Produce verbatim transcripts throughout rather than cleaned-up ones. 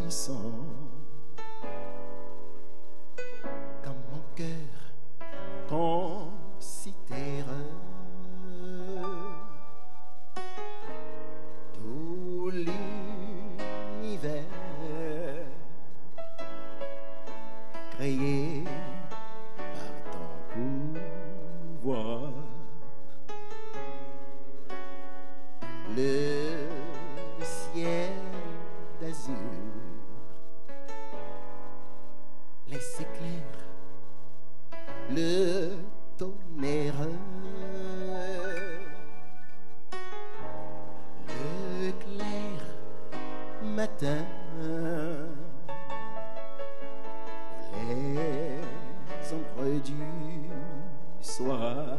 sens comme mon cœur considère tout l'univers créé par ton pouvoir. Le ciel d'azur, les éclairs, le tonnerre, le clair matin, les ombres du soir.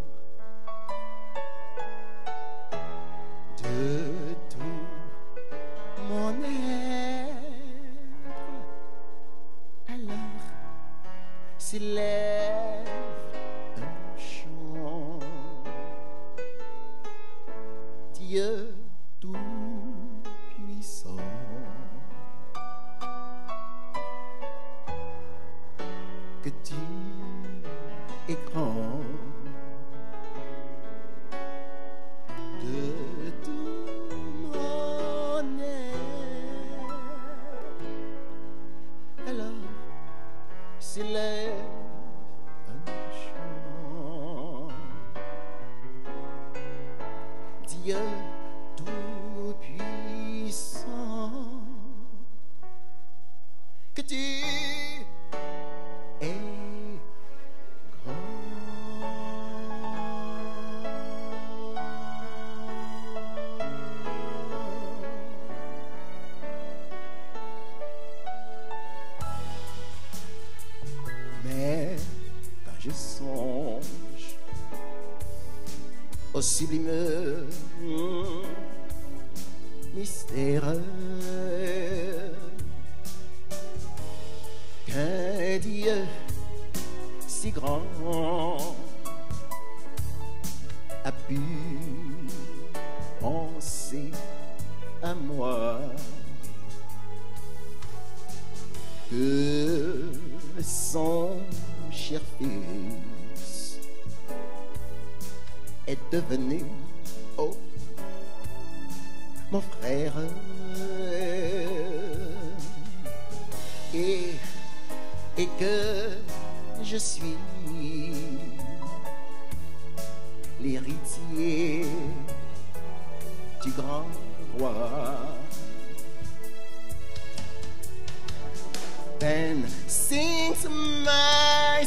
De tout mon être, alors s'élève un chant. Dieu tout-puissant, que tu es grand. De tout mon être, alors s'élève un chant. Dieu tout-puissant, que tu es je songe au sublime mystère qu'un Dieu si grand a pu penser à moi, que son cher fils est devenu, oh, mon frère, et, et que je suis l'héritier du grand roi. Then sings my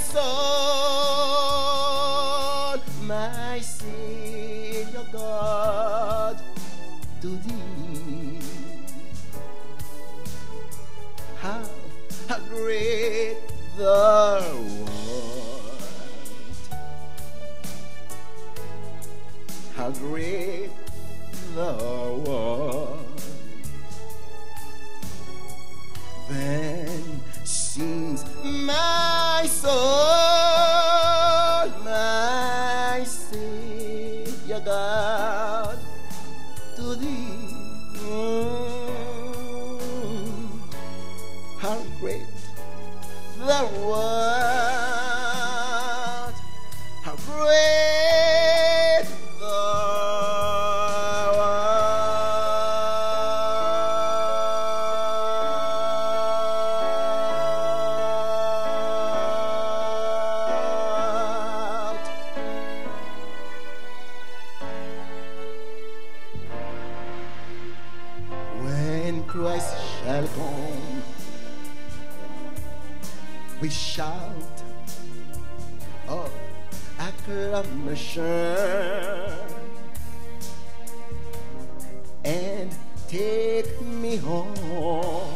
soul, my Savior God, to thee. How, how great the world, how great the world. Then sings my soul, my Savior God, to thee. Mm, how great the world, how great the Christ shall come, we shout of acclamation and take me home.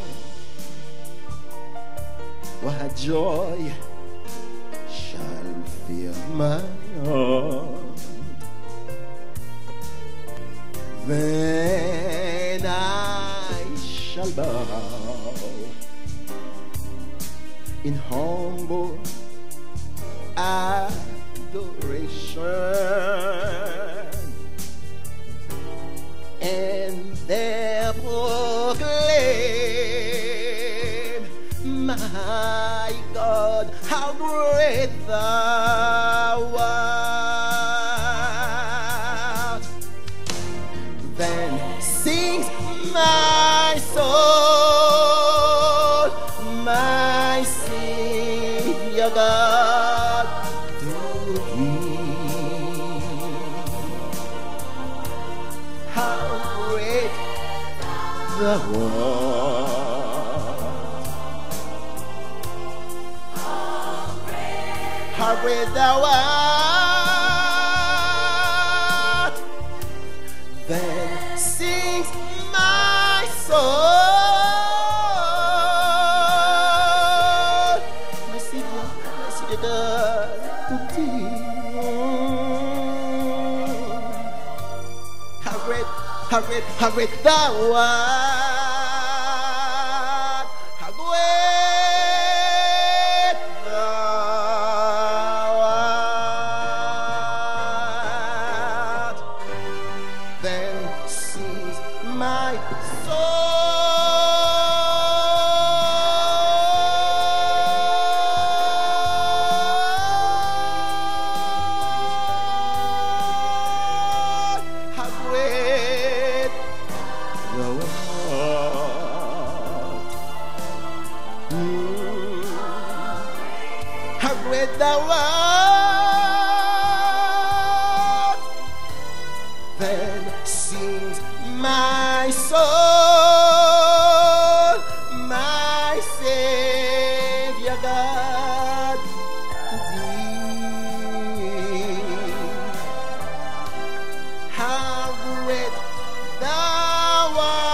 What joy shall fill my heart when I shall bow in humble adoration, and there proclaim God, how great thou art. Then sings my soul, my Savior God, to thee. How great thou art. How great thou art. Then sings my soul, my Savior, my Savior God, to thee. How great, how great, how great thou art. How great thou art. Then sings my soul. How great thou art. Mm. How great thou art. Then sings my soul, my Savior God, to thee. How great thou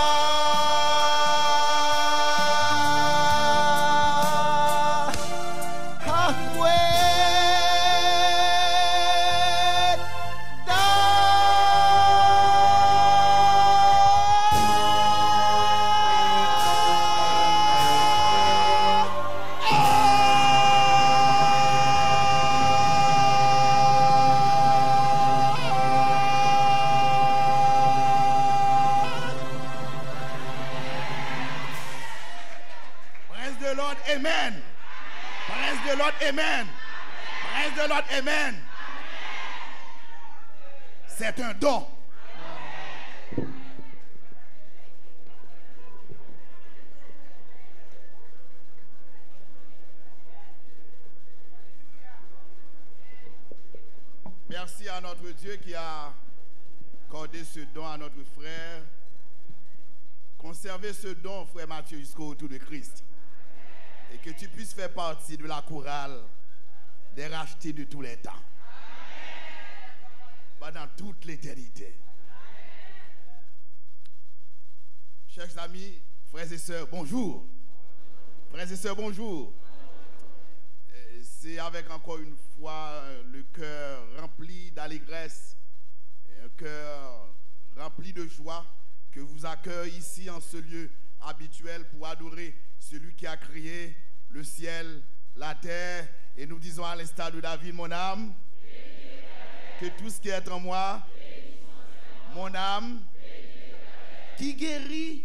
art. How great thou Praise the Lord, amen. Praise the Lord, amen. Praise the Lord, amen. C'est un don. Merci à notre Dieu qui a accordé ce don à notre frère. Conservez ce don, frère Mathieu, jusqu'au retour de Christ. Et que tu puisses faire partie de la chorale des rachetés de tous les temps. Pendant toute l'éternité. Chers amis, frères et sœurs, bonjour. Frères et sœurs, bonjour. C'est avec encore une fois le cœur rempli d'allégresse, un cœur rempli de joie que vous accueille ici en ce lieu habituel pour adorer celui qui a créé le ciel, la terre. Et nous disons à l'instar de David, mon âme, que tout ce qui est en moi, mon âme, qui guérit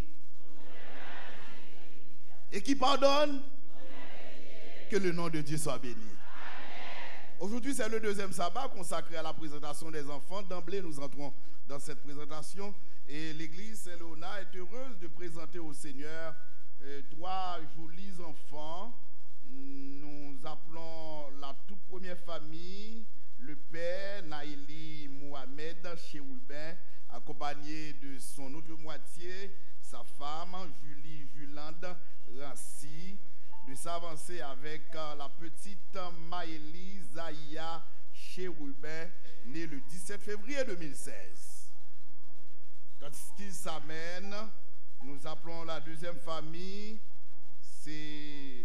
et qui pardonne, que le nom de Dieu soit béni. Aujourd'hui, c'est le deuxième sabbat consacré à la présentation des enfants. D'emblée, nous entrons dans cette présentation et l'église Saint-Léonard est heureuse de présenter au Seigneur euh, trois jolis enfants. Nous appelons la toute première famille le père Naïli Mohamed Cheroubin, accompagné de son autre moitié, sa femme Julie Julande Rancy, de s'avancer avec euh, la petite Maëlie Zahia Cheroubin, née le dix-sept février deux mille seize. Quand ils s'amènent, nous appelons la deuxième famille, c'est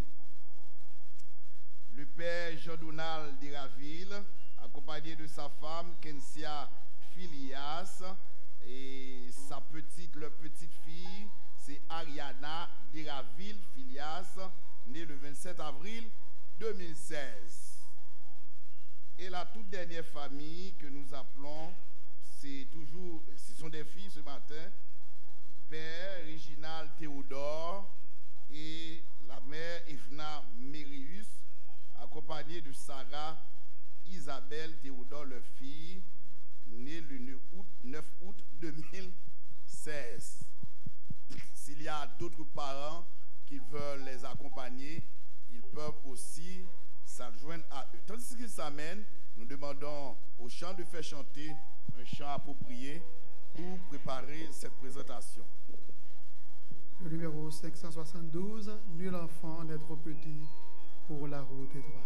le père Jean-Donald Diraville, accompagné de sa femme Kensia Filias, et sa petite, leur petite fille, c'est Ariana Diraville Filias, née le vingt-sept avril deux mille seize. Et la toute dernière famille que nous appelons, c'est toujours, ce sont des filles ce matin, père Réginald Théodore et la mère Ifna Mérius, Sarah Isabelle Théodore, leur fille, née le neuf août deux mille seize. S'il y a d'autres parents qui veulent les accompagner, ils peuvent aussi s'adjoindre à eux. Tandis qu'ils s'amènent, nous demandons au chant de faire chanter un chant approprié pour préparer cette présentation. Le numéro cinq cent soixante-douze, Nul enfant n'est trop petit pour la route étroite.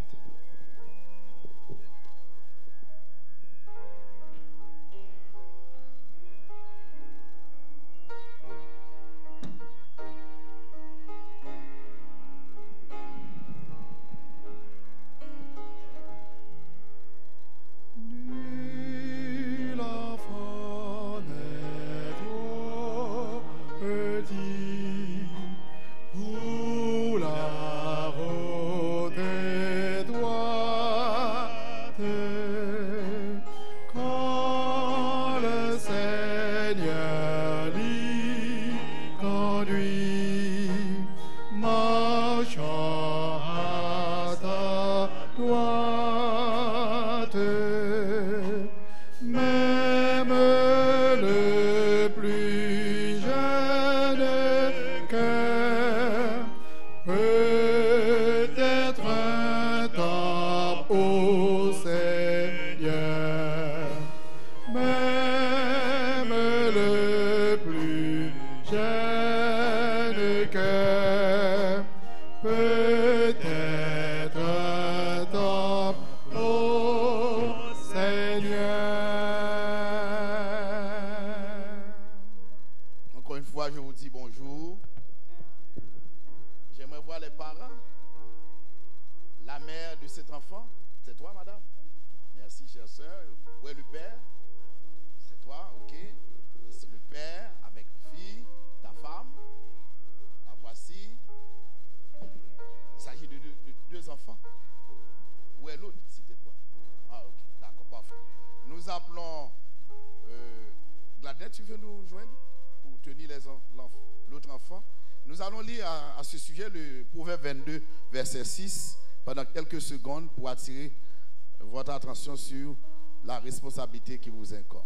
Tu veux nous joindre pour tenir l'autre enfant? Nous allons lire à, à ce sujet le Proverbe vingt-deux, verset six, pendant quelques secondes pour attirer votre attention sur la responsabilité qui vous incombe.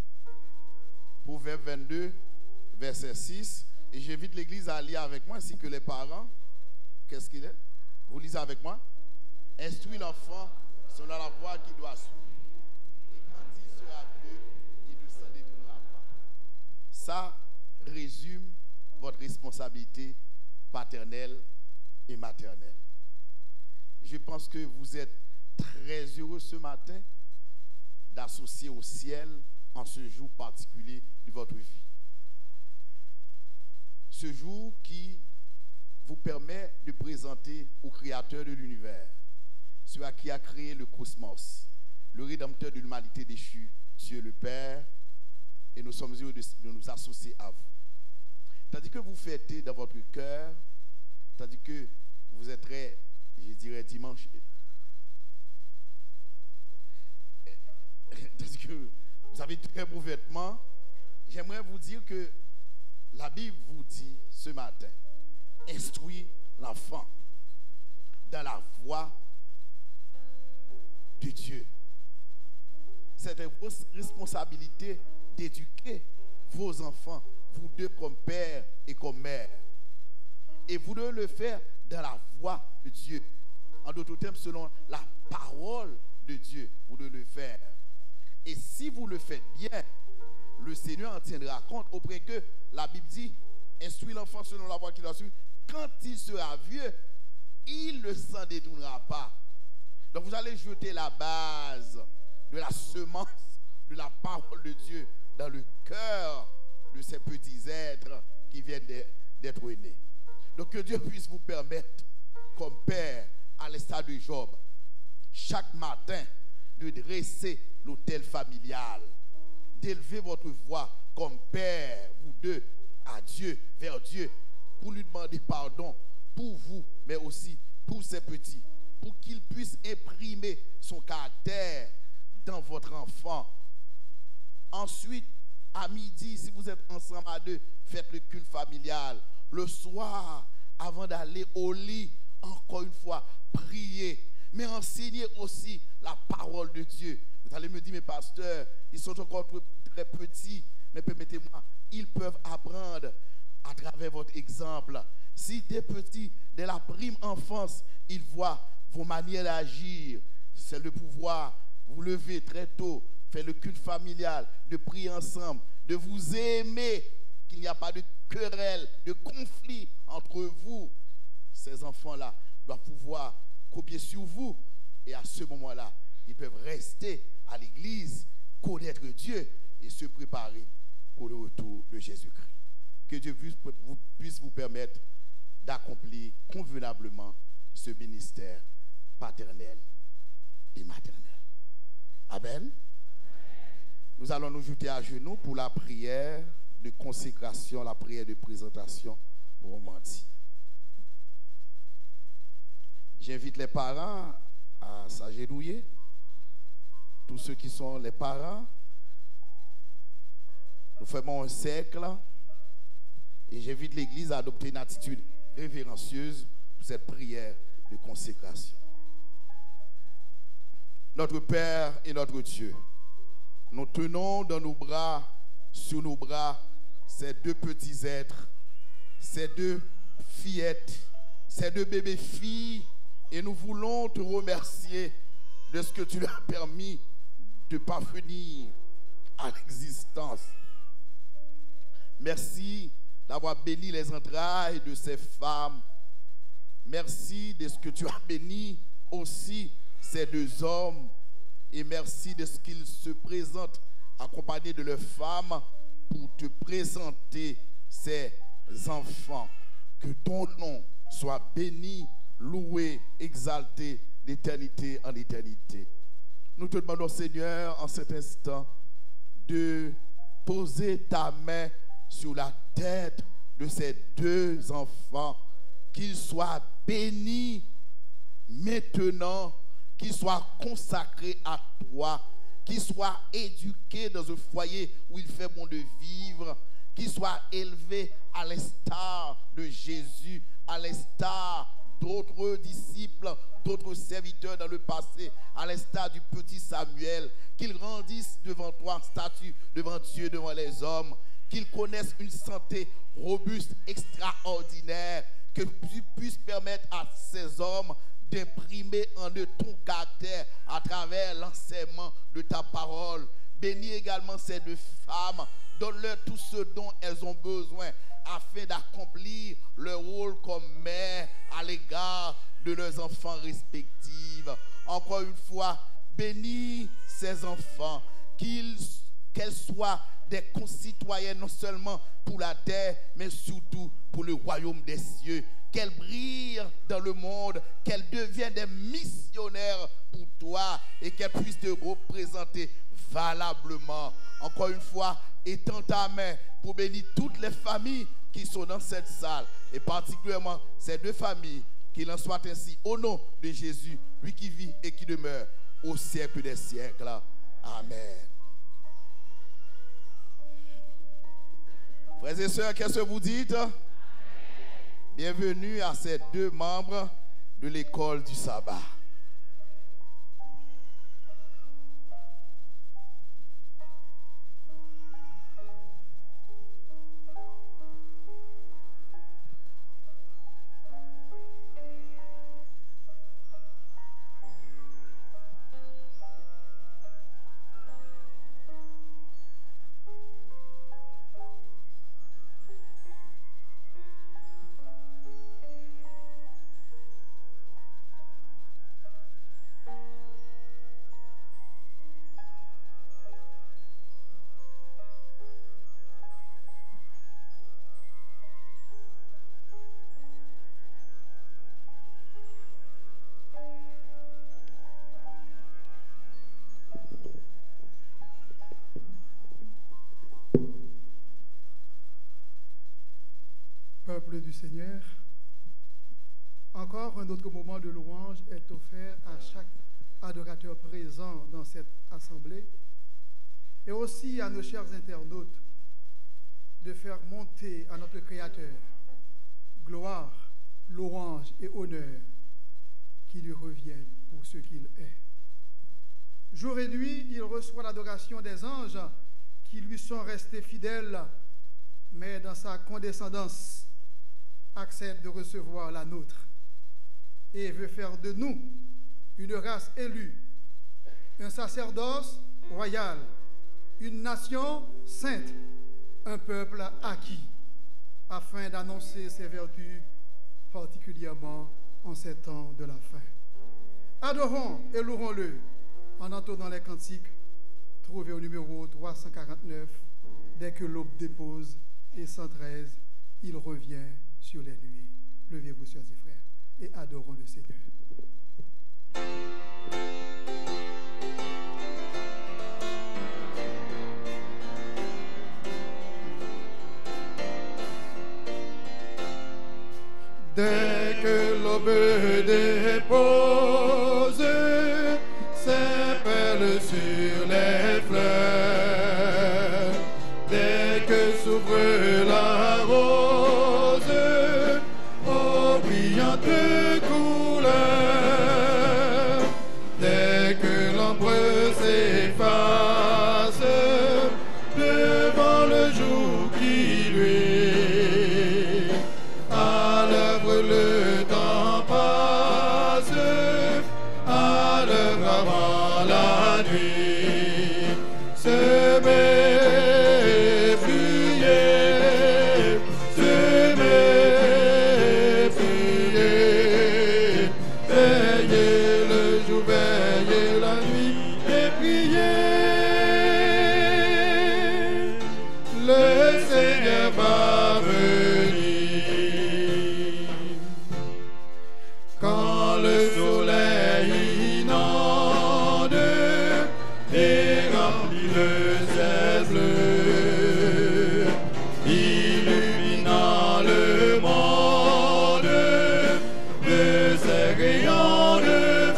Proverbe vingt-deux, verset six, et j'invite l'église à lire avec moi ainsi que les parents. Qu'est-ce qu'il est? Vous lisez avec moi? Instruis l'enfant selon la voie qu'il doit suivre. Ça résume votre responsabilité paternelle et maternelle. Je pense que vous êtes très heureux ce matin d'associer au ciel en ce jour particulier de votre vie. Ce jour qui vous permet de présenter au Créateur de l'univers, celui qui a créé le cosmos, le Rédempteur de l'humanité déchue, Dieu le Père, et nous sommes heureux de, de nous associer à vous. Tandis que vous fêtez dans votre cœur, tandis que vous êtes très, je dirais, dimanche, tandis que vous avez très beaux vêtements, j'aimerais vous dire que la Bible vous dit ce matin, instruis l'enfant dans la voie de Dieu. C'est votre responsabilité d'éduquer vos enfants, vous deux comme père et comme mère. Et vous devez le faire dans la voie de Dieu. En d'autres termes, selon la parole de Dieu, vous devez le faire. Et si vous le faites bien, le Seigneur en tiendra compte au point que la Bible dit, instruis l'enfant selon la voie qu'il doit suivre. Quand il sera vieux, il ne s'en détournera pas. Donc vous allez jeter la base de la semence de la parole de Dieu dans le cœur de ces petits êtres qui viennent d'être nés. Donc que Dieu puisse vous permettre, comme père, à l'instar de Job, chaque matin, de dresser l'autel familial, d'élever votre voix comme père, vous deux, à Dieu, vers Dieu, pour lui demander pardon pour vous, mais aussi pour ces petits, pour qu'il puisse imprimer son caractère dans votre enfant. Ensuite, à midi, si vous êtes ensemble à deux, faites le culte familial. Le soir, avant d'aller au lit, encore une fois, priez. mais enseigner aussi la parole de Dieu. Vous allez me dire, mes pasteurs, ils sont encore très petits, mais permettez-moi, ils peuvent apprendre à travers votre exemple. Si des petits, dès la prime enfance, ils voient vos manières d'agir, c'est le pouvoir, vous lever très tôt, faire le culte familial, de prier ensemble, de vous aimer, qu'il n'y a pas de querelle, de conflit entre vous. Ces enfants-là doivent pouvoir copier sur vous. Et à ce moment-là, ils peuvent rester à l'église, connaître Dieu et se préparer pour le retour de Jésus-Christ. Que Dieu puisse vous, puisse vous permettre d'accomplir convenablement ce ministère paternel et maternel. Amen. Nous allons nous jeter à genoux pour la prière de consécration, la prière de présentation au menti. J'invite les parents à s'agenouiller. Tous ceux qui sont les parents, nous faisons un cercle et j'invite l'Église à adopter une attitude révérencieuse pour cette prière de consécration. Notre Père et notre Dieu, nous tenons dans nos bras, sur nos bras, ces deux petits êtres, ces deux fillettes, ces deux bébés filles, et nous voulons te remercier de ce que tu leur as permis de parvenir à l'existence. Merci d'avoir béni les entrailles de ces femmes. Merci de ce que tu as béni aussi ces deux hommes. Et merci de ce qu'ils se présentent accompagnés de leurs femmes pour te présenter ces enfants. Que ton nom soit béni, loué, exalté d'éternité en éternité. Nous te demandons, Seigneur, en cet instant, de poser ta main sur la tête de ces deux enfants, qu'ils soient bénis maintenant, qu'ils soient consacrés à toi, qu'ils soient éduqués dans un foyer où il fait bon de vivre, qu'ils soient élevés à l'instar de Jésus, à l'instar d'autres disciples, d'autres serviteurs dans le passé, à l'instar du petit Samuel, qu'ils grandissent devant toi en statut, devant Dieu, devant les hommes, qu'ils connaissent une santé robuste, extraordinaire, que tu puisses permettre à ces hommes d'imprimer en eux ton caractère à travers l'enseignement de ta parole. Bénis également ces deux femmes, donne-leur tout ce dont elles ont besoin afin d'accomplir leur rôle comme mère à l'égard de leurs enfants respectifs. Encore une fois, bénis ces enfants, qu'ils, qu'elles soient des concitoyens non seulement pour la terre, mais surtout pour le royaume des cieux. Qu'elles brillent dans le monde, qu'elles deviennent des missionnaires pour toi et qu'elles puissent te représenter valablement. Encore une fois, étends ta main pour bénir toutes les familles qui sont dans cette salle et particulièrement ces deux familles, qu'il en soit ainsi au nom de Jésus, lui qui vit et qui demeure au siècle des siècles. Amen. Frères et sœurs, qu'est-ce que vous dites? Bienvenue à ces deux membres de l'école du sabbat. Peuple du Seigneur, encore un autre moment de louange est offert à chaque adorateur présent dans cette assemblée et aussi à nos chers internautes de faire monter à notre Créateur gloire, louange et honneur qui lui revienne pour ce qu'il est. Jour et nuit, il reçoit l'adoration des anges qui lui sont restés fidèles, mais dans sa condescendance, accepte de recevoir la nôtre et veut faire de nous une race élue, un sacerdoce royal, une nation sainte, un peuple acquis, afin d'annoncer ses vertus, particulièrement en ces temps de la fin. Adorons et louons-le en entonnant les cantiques trouvés au numéro trois cent quarante-neuf, dès que l'aube dépose, et cent treize, il revient sur les nuées. Levez-vous, sœurs et frères, et adorons le Seigneur. Dès que l'aube dépose ses perles sur les fleurs, dès que s'ouvre la rose aux brillantes couleurs, dès que l'ombre s'efface devant le jour qui luit, à l'œuvre le temps passe, à l'œuvre avant la nuit, semer, prier, semer, prier, veiller le jour, veiller la nuit et prier. Le Seigneur va venir. Quand le soleil inonde et remplit le ciel bleu, illuminant le monde de ses rayons de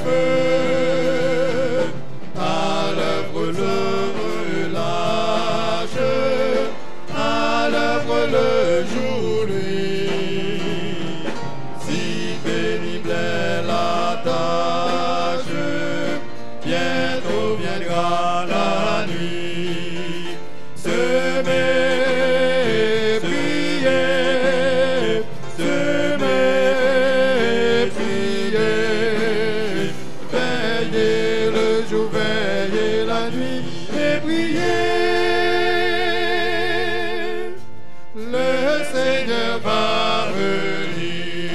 feu, à l'œuvre le relâche, à l'œuvre le jour lui, si pénible est la tâche, bientôt viendra la nuit. Semer, prier, semer, prier, veiller le jour, veiller la nuit et prier. Le Seigneur va venir.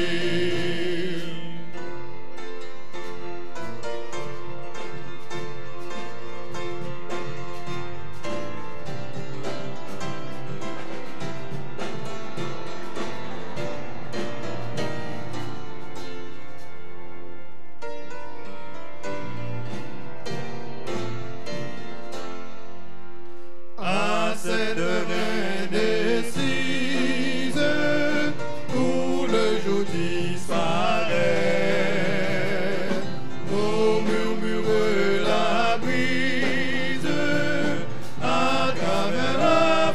À cette heure indécise où le jour disparaît, où murmure la brise à travers la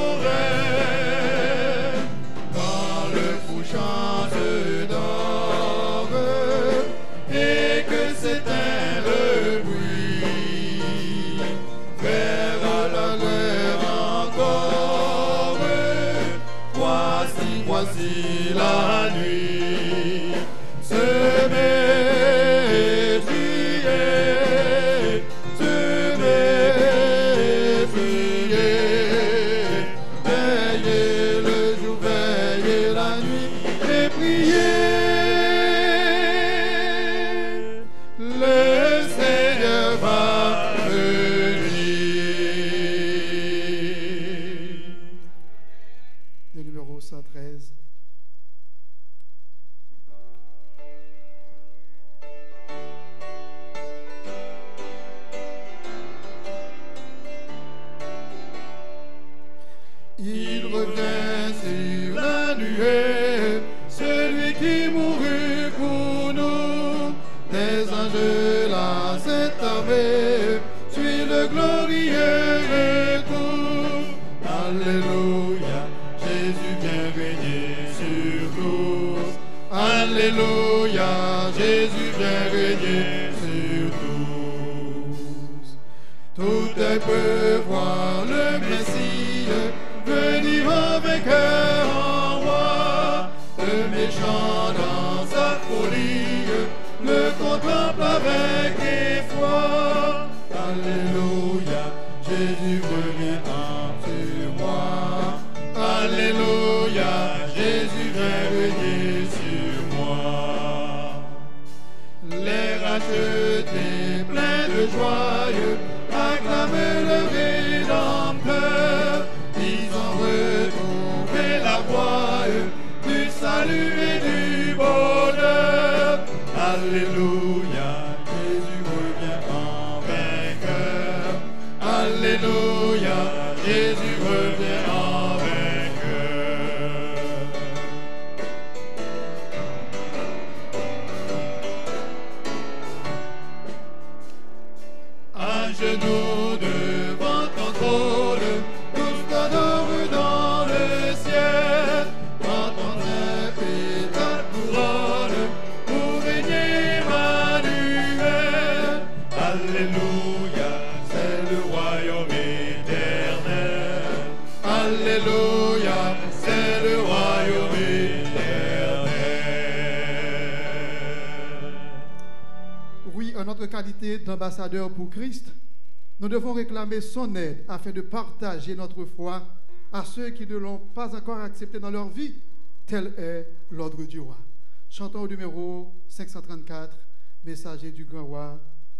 forêt, quand le fou chante d'or et que s'éteint le bruit, vers la guerre encore, voici, voici la nuit. Semer, prier, semer, prier, veiller le jour, veiller la nuit et prier. Le Seigneur va venir. Le numéro cent treize. Il revient sur la nuée, celui qui mourut pour nous. Des anges, la sainte armée, suit le glorieux retour. Alléluia, Jésus vient régner sur tous. Alléluia. Alléluia, Jésus vient régner sur tous. Tout œil peut voir le Messie venir en vainqueur en roi. Le méchant dans sa folie le contemple avec effroi. Alléluia, Jésus revient sur moi. Alléluia, Jésus vient régner sur moi. Les rachetés pleins de joie acclament le Rédempteur. Ils ont retrouvé la voie du salut et du bonheur. Alléluia, Jésus revient en vainqueur. Alléluia, Jésus revient en vainqueur. À genoux devant ton trône, tous t'adorent dans le ciel. Quand ton épée ta couronne pour régner Emmanuel. Alléluia, c'est le royaume éternel. Alléluia, c'est le royaume éternel. Oui, en notre qualité d'ambassadeur pour Christ, nous devons réclamer son aide afin de partager notre foi à ceux qui ne l'ont pas encore accepté dans leur vie. Tel est l'ordre du roi. Chantons au numéro cinq cent trente-quatre, Messager du grand roi.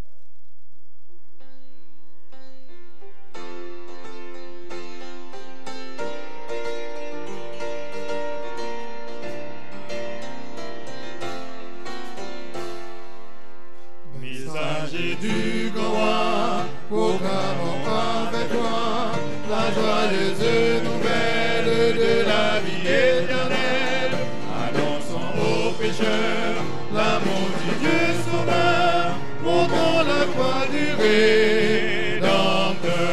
Messager du grand roi, proclamons avec toi la joyeuse nouvelle de la vie éternelle. Annonçons aux pécheurs l'amour du Dieu sauveur, montrons la croix du Rédempteur.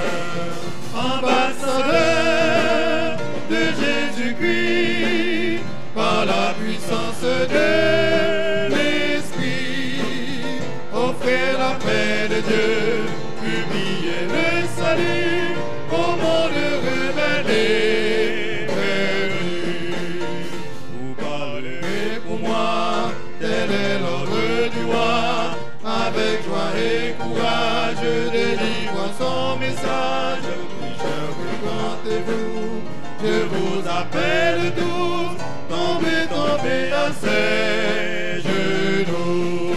Ambassadeur de Jésus-Christ, par la puissance de l'Esprit, offrez la paix de Dieu, publiez le salut au monde rebelle perdu. Vous parlerez pour moi, tel est l'ordre du roi, avec joie et courage, délivrant son message. Pécheurs, repentez-vous, je vous appelle tous, tombez, tombez à ses genoux.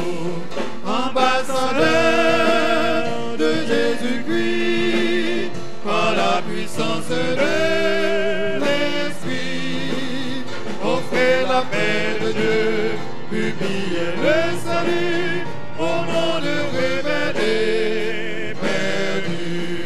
Ambassadeur de Jésus-Christ, par la puissance de l'Esprit, offrez la paix de Dieu, publiez le salut au monde rebelle perdu.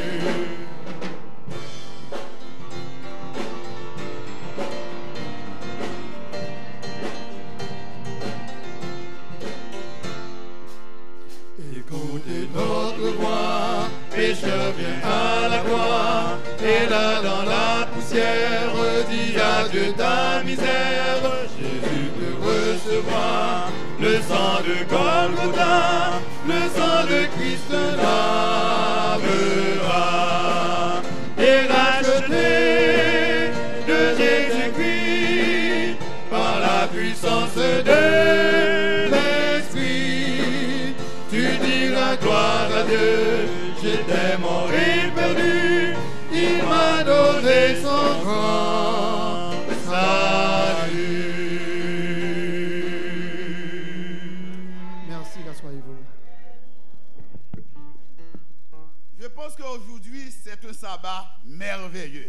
Écoutez notre voix, pécheur vient à la croix, et là dans la poussière, dis adieu ta misère. Jésus te recevra, le sang de Golgotha, le sang de Christ lavera, et racheté de Jésus-Christ, par la puissance de l'Esprit, tu diras gloire à Dieu. J'étais mort et perdu, il m'a donné son grand salut. Merci, rassoyez-vous. Je pense qu'aujourd'hui, c'est un sabbat merveilleux.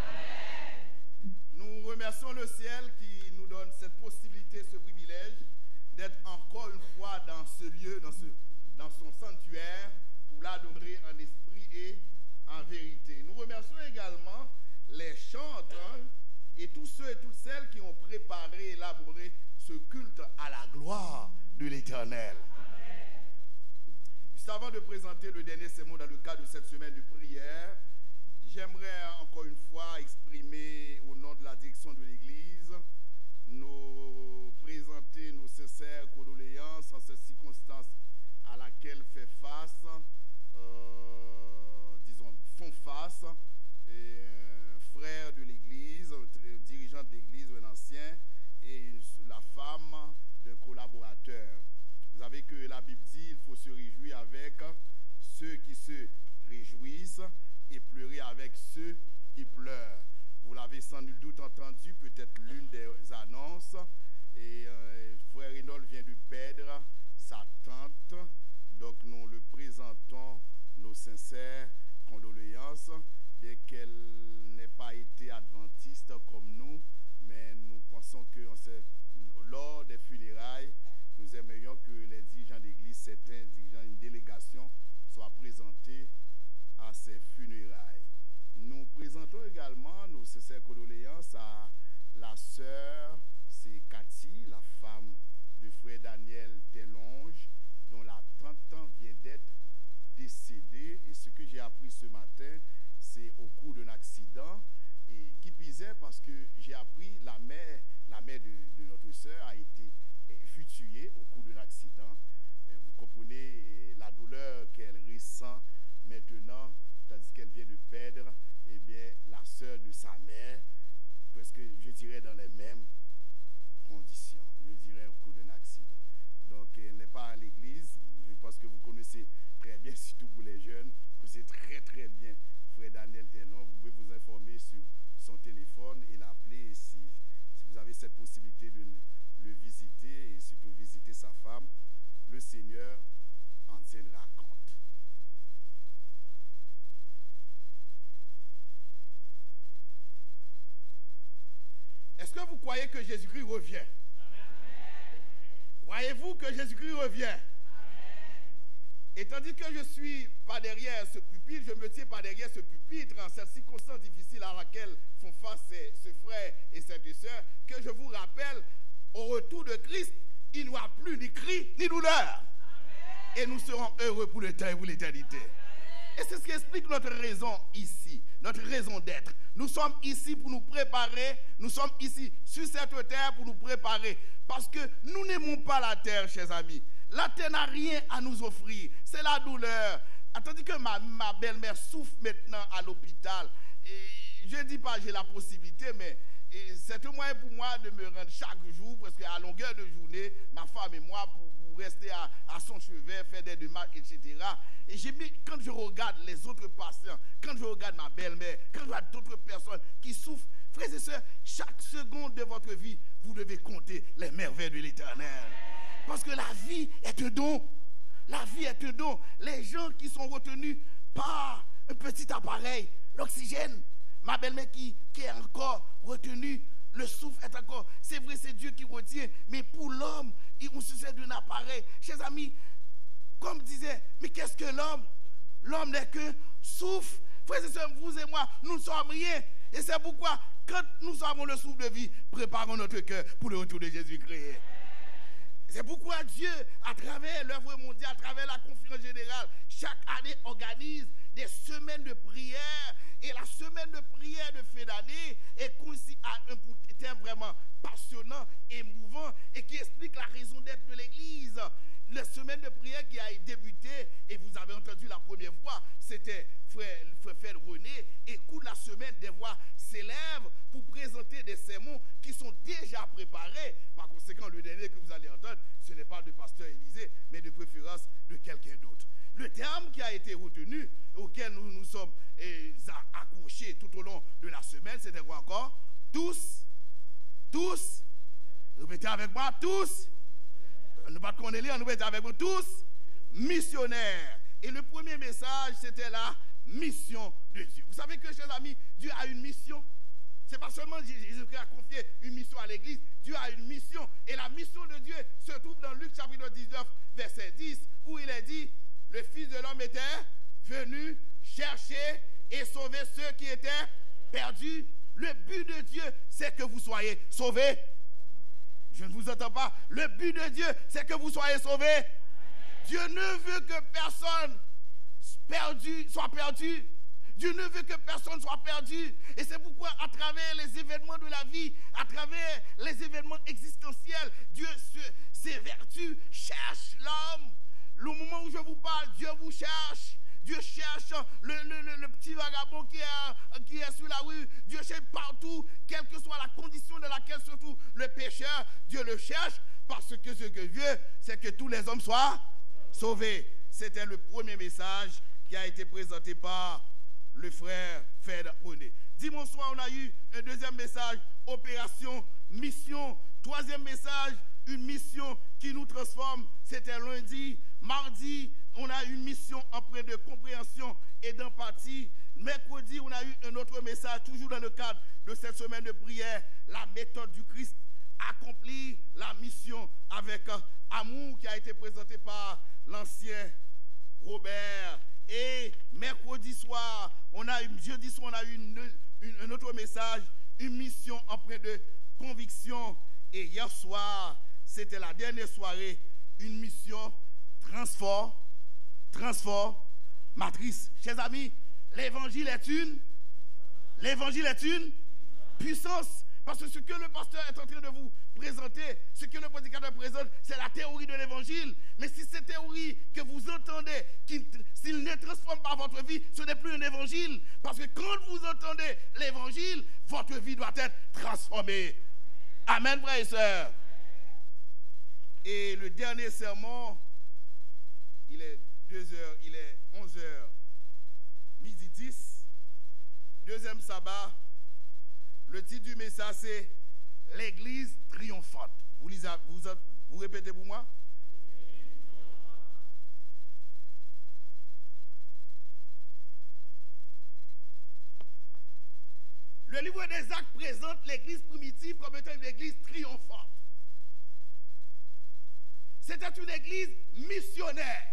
Nous remercions le ciel qui nous donne cette possibilité, ce privilège d'être encore une fois dans ce lieu, dans, ce, dans son sanctuaire, pour l'adorer en esprit et en vérité. Nous remercions également les chanteurs et tous ceux et toutes celles qui ont préparé et élaboré ce culte à la gloire de l'Éternel. Juste avant de présenter le dernier sermon dans le cadre de cette semaine de prière, j'aimerais encore une fois exprimer au nom de la direction de l'Église nos, cette circonstance à laquelle fait face, euh, disons, font face, et un frère de l'église, un dirigeant de l'église, un ancien, et la femme d'un collaborateur. Vous savez que la Bible dit, il faut se réjouir avec ceux qui se réjouissent et pleurer avec ceux qui pleurent. Vous l'avez sans nul doute entendu, peut-être l'une des annonces. Et euh, frère Reynold vient de perdre sa tante. Donc nous le présentons nos sincères condoléances, bien qu'elle n'ait pas été adventiste comme nous. Mais nous pensons que lors des funérailles, nous aimerions que les dirigeants d'église, certains dirigeants, une délégation, soient présentés à ces funérailles. Nous présentons également nos sincères condoléances à la sœur, c'est Cathy, la femme du frère Daniel Telonge, dont la tante vient d'être décédée. Et ce que j'ai appris ce matin, c'est au cours d'un accident, et qui pisait parce que j'ai appris la mère, la mère de, de notre sœur a été fut tuée au cours d'un accident. Et vous comprenez la douleur qu'elle ressent maintenant, tandis qu'elle vient de perdre, eh bien, la sœur de sa mère, presque, je dirais, dans les mêmes conditions, je dirais, au cours d'un accident. Donc, elle n'est pas à l'église. Je pense que vous connaissez très bien, surtout pour les jeunes, vous connaissez très, très bien frère Daniel Telon. Vous pouvez vous informer sur son téléphone et l'appeler si, si vous avez cette possibilité de le, le visiter et surtout visiter sa femme. Le Seigneur en tiendra compte. Est-ce que vous croyez que Jésus-Christ revient? Amen. Croyez-vous que Jésus-Christ revient? Amen. Et tandis que je suis pas derrière ce pupitre, je me tiens pas derrière ce pupitre en cette circonstance difficile à laquelle font face ces, ce frère et cette sœur, que je vous rappelle, au retour de Christ, il n'y aura plus ni cri ni douleur. Amen. Et nous serons heureux pour le temps et pour l'éternité. Et c'est ce qui explique notre raison ici, notre raison d'être. Nous sommes ici pour nous préparer, nous sommes ici sur cette terre pour nous préparer. Parce que nous n'aimons pas la terre, chers amis. La terre n'a rien à nous offrir, c'est la douleur. Tandis que ma, ma belle-mère souffre maintenant à l'hôpital. Et je ne dis pas que j'ai la possibilité, mais c'est un moyen pour moi de me rendre chaque jour, parce qu'à longueur de journée, ma femme et moi, pour, pour rester à, à son chevet, faire des démarches, et cetera. Et j'ai mis, quand je regarde les autres patients, quand je regarde ma belle-mère, quand je regarde d'autres personnes qui souffrent, frères et sœurs, chaque seconde de votre vie, vous devez compter les merveilles de l'Éternel. Parce que la vie est un don. La vie est un don. Les gens qui sont retenus par un petit appareil, l'oxygène, ma belle-mère qui, qui est encore retenue, le souffle est encore, c'est vrai, c'est Dieu qui retient, mais pour l'homme, on se sert d'un appareil. Chers amis, comme disait, mais qu'est-ce que l'homme? L'homme n'est que souffle. Frères et sœurs, vous et moi, nous ne sommes rien. Et c'est pourquoi, quand nous avons le souffle de vie, préparons notre cœur pour le retour de Jésus-Christ. C'est pourquoi Dieu, à travers l'œuvre mondiale, à travers la conférence générale, chaque année organise des semaines de prière. Et la semaine de prière de fin d'année est conçue à un thème vraiment passionnant, émouvant, et qui explique la raison d'être de l'Église. La semaine de prière qui a débuté, et vous avez entendu la première fois, c'était frère, frère René. Et au cours de la semaine, des voix s'élèvent pour présenter des sermons qui sont déjà préparés. Par conséquent, le dernier que vous allez entendre, ce n'est pas de pasteur Élisée, mais de préférence de quelqu'un d'autre. Le terme qui a été retenu, auquel nous nous sommes eh, accrochés tout au long de la semaine, c'était quoi encore? Tous, tous, répétez avec moi, tous, nous pas qu'on est là, nous répétez avec moi, tous, missionnaires. Et le premier message, c'était la mission de Dieu. Vous savez que, chers amis, Dieu a une mission. Ce n'est pas seulement Jésus-Christ a confié une mission à l'Église, Dieu a une mission. Et la mission de Dieu se trouve dans Luc chapitre dix-neuf, verset dix, où il est dit, le Fils de l'homme était venu chercher et sauver ceux qui étaient perdus. Le but de Dieu, c'est que vous soyez sauvés. Je ne vous entends pas. Le but de Dieu, c'est que vous soyez sauvés. Dieu ne veut que personne perdu soit perdu. Dieu ne veut que personne soit perdu. Et c'est pourquoi, à travers les événements de la vie, à travers les événements existentiels, Dieu, ses vertus, cherche soir, Dieu vous cherche. Dieu cherche le, le, le, le petit vagabond qui est, qui est sur la rue. Dieu cherche partout, quelle que soit la condition dans laquelle se trouve le pécheur. Dieu le cherche parce que ce que Dieu veut, c'est que tous les hommes soient sauvés. C'était le premier message qui a été présenté par le frère Fred Monet. Dimanche soir, on a eu un deuxième message, opération, mission. Troisième message, une mission qui nous transforme. C'était lundi. Mardi, on a une mission empreinte de compréhension et d'empathie. Mercredi, on a eu un autre message, toujours dans le cadre de cette semaine de prière, la méthode du Christ, accomplir la mission avec amour, qui a été présenté par l'ancien Robert. Et mercredi soir, on a eu, jeudi soir, on a eu une, une, un autre message, une mission empreinte de conviction. Et hier soir, c'était la dernière soirée, une mission transform, transformatrice. Chers amis, l'évangile est une, l'évangile est une puissance. Parce que ce que le pasteur est en train de vous présenter, ce que le prédicateur présente, c'est la théorie de l'évangile. Mais si cette théorie que vous entendez, s'il ne transforme pas votre vie, ce n'est plus un évangile. Parce que quand vous entendez l'évangile, votre vie doit être transformée. Amen, frères et sœurs. Et le dernier sermon, il est deux heures, il est onze heures, midi dix, deuxième sabbat. Le titre du message, c'est l'Église triomphante. Vous, lisez, vous, vous répétez pour moi? Le livre des Actes présente l'Église primitive comme étant une Église triomphante. C'était une Église missionnaire.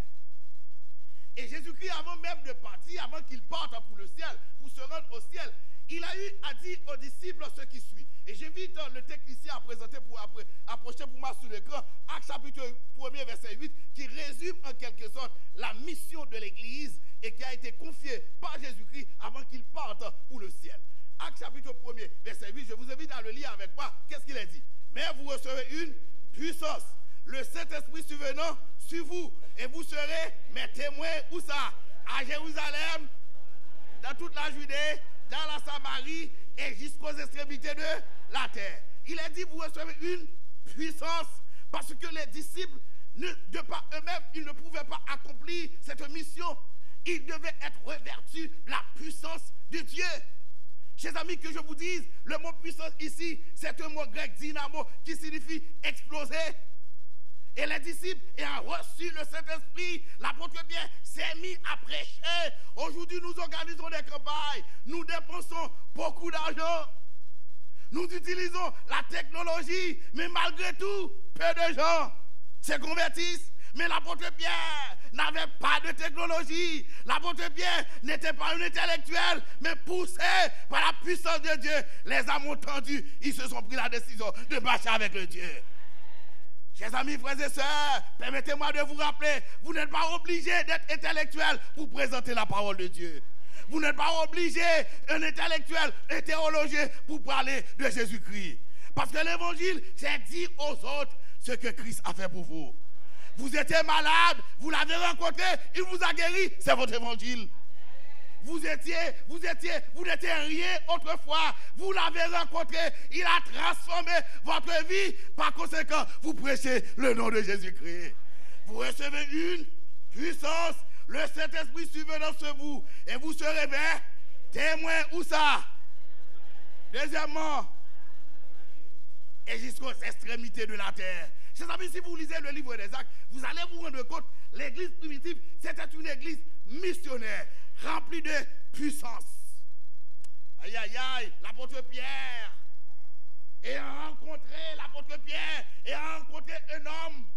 Et Jésus-Christ, avant même de partir, avant qu'il parte pour le ciel, pour se rendre au ciel, il a eu à dire aux disciples ce qui suit. Et j'invite le technicien à présenter pour après, approcher pour moi sur l'écran Actes chapitre un, verset huit, qui résume en quelque sorte la mission de l'Église et qui a été confiée par Jésus-Christ avant qu'il parte pour le ciel. Actes chapitre un, verset huit, je vous invite à le lire avec moi. Qu'est-ce qu'il a dit? Mais vous recevez une puissance. Le Saint-Esprit survenant sur vous, et vous serez mes témoins. Où ça? À Jérusalem, dans toute la Judée, dans la Samarie et jusqu'aux extrémités de la terre. Il a dit, vous recevez une puissance, parce que les disciples, ne, de par eux-mêmes, ils ne pouvaient pas accomplir cette mission. Ils devaient être revêtus de la puissance de Dieu. Chers amis, que je vous dise, le mot puissance ici, c'est un mot grec dynamo qui signifie exploser. Et les disciples ayant reçu le Saint-Esprit, l'apôtre Pierre s'est mis à prêcher. Aujourd'hui, nous organisons des campagnes. Nous dépensons beaucoup d'argent. Nous utilisons la technologie. Mais malgré tout, peu de gens se convertissent. Mais l'apôtre Pierre n'avait pas de technologie. L'apôtre Pierre n'était pas un intellectuel, mais poussé par la puissance de Dieu. Les âmes ont entendu. Ils se sont pris la décision de marcher avec le Dieu. Chers amis, frères et sœurs, permettez-moi de vous rappeler, vous n'êtes pas obligés d'être intellectuel pour présenter la parole de Dieu. Vous n'êtes pas obligé, un intellectuel, un théologien, pour parler de Jésus-Christ. Parce que l'évangile, c'est dire aux autres ce que Christ a fait pour vous. Vous étiez malade, vous l'avez rencontré, il vous a guéri, c'est votre évangile. Vous étiez, vous étiez, vous n'étiez rien autrefois. Vous l'avez rencontré. Il a transformé votre vie. Par conséquent, vous prêchez le nom de Jésus-Christ. Vous recevez une puissance. Le Saint-Esprit survenant sur vous. Et vous serez bien témoins. Où ça? Deuxièmement, et jusqu'aux extrémités de la terre. Chers amis, si vous lisez le livre des Actes, vous allez vous rendre compte, l'église primitive, c'était une église missionnaire, remplie de puissance. Aïe, aïe, aïe, l'apôtre Pierre ayant rencontré, l'apôtre Pierre ayant rencontré un homme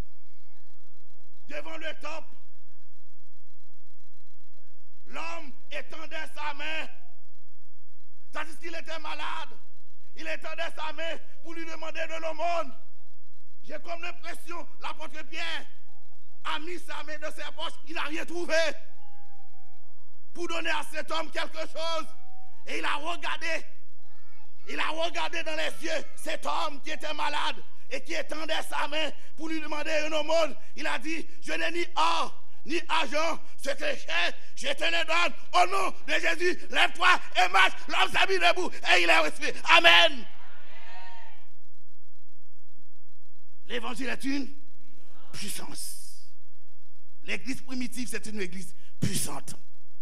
devant le temple. L'homme étendait sa main, tandis qu'il était malade. Il étendait sa main pour lui demander de l'aumône. J'ai comme l'impression, l'apôtre Pierre a mis sa main dans ses poches, il n'a rien trouvé pour donner à cet homme quelque chose. Et il a regardé, il a regardé dans les yeux cet homme qui était malade et qui étendait sa main pour lui demander une aumône. Il a dit, je n'ai ni or, ni argent, ce que j'ai, je te le donne. Au nom de Jésus, lève-toi et marche. L'homme s'est mis debout et il est respiré. Amen. L'évangile est une puissance. L'église primitive, c'est une église puissante.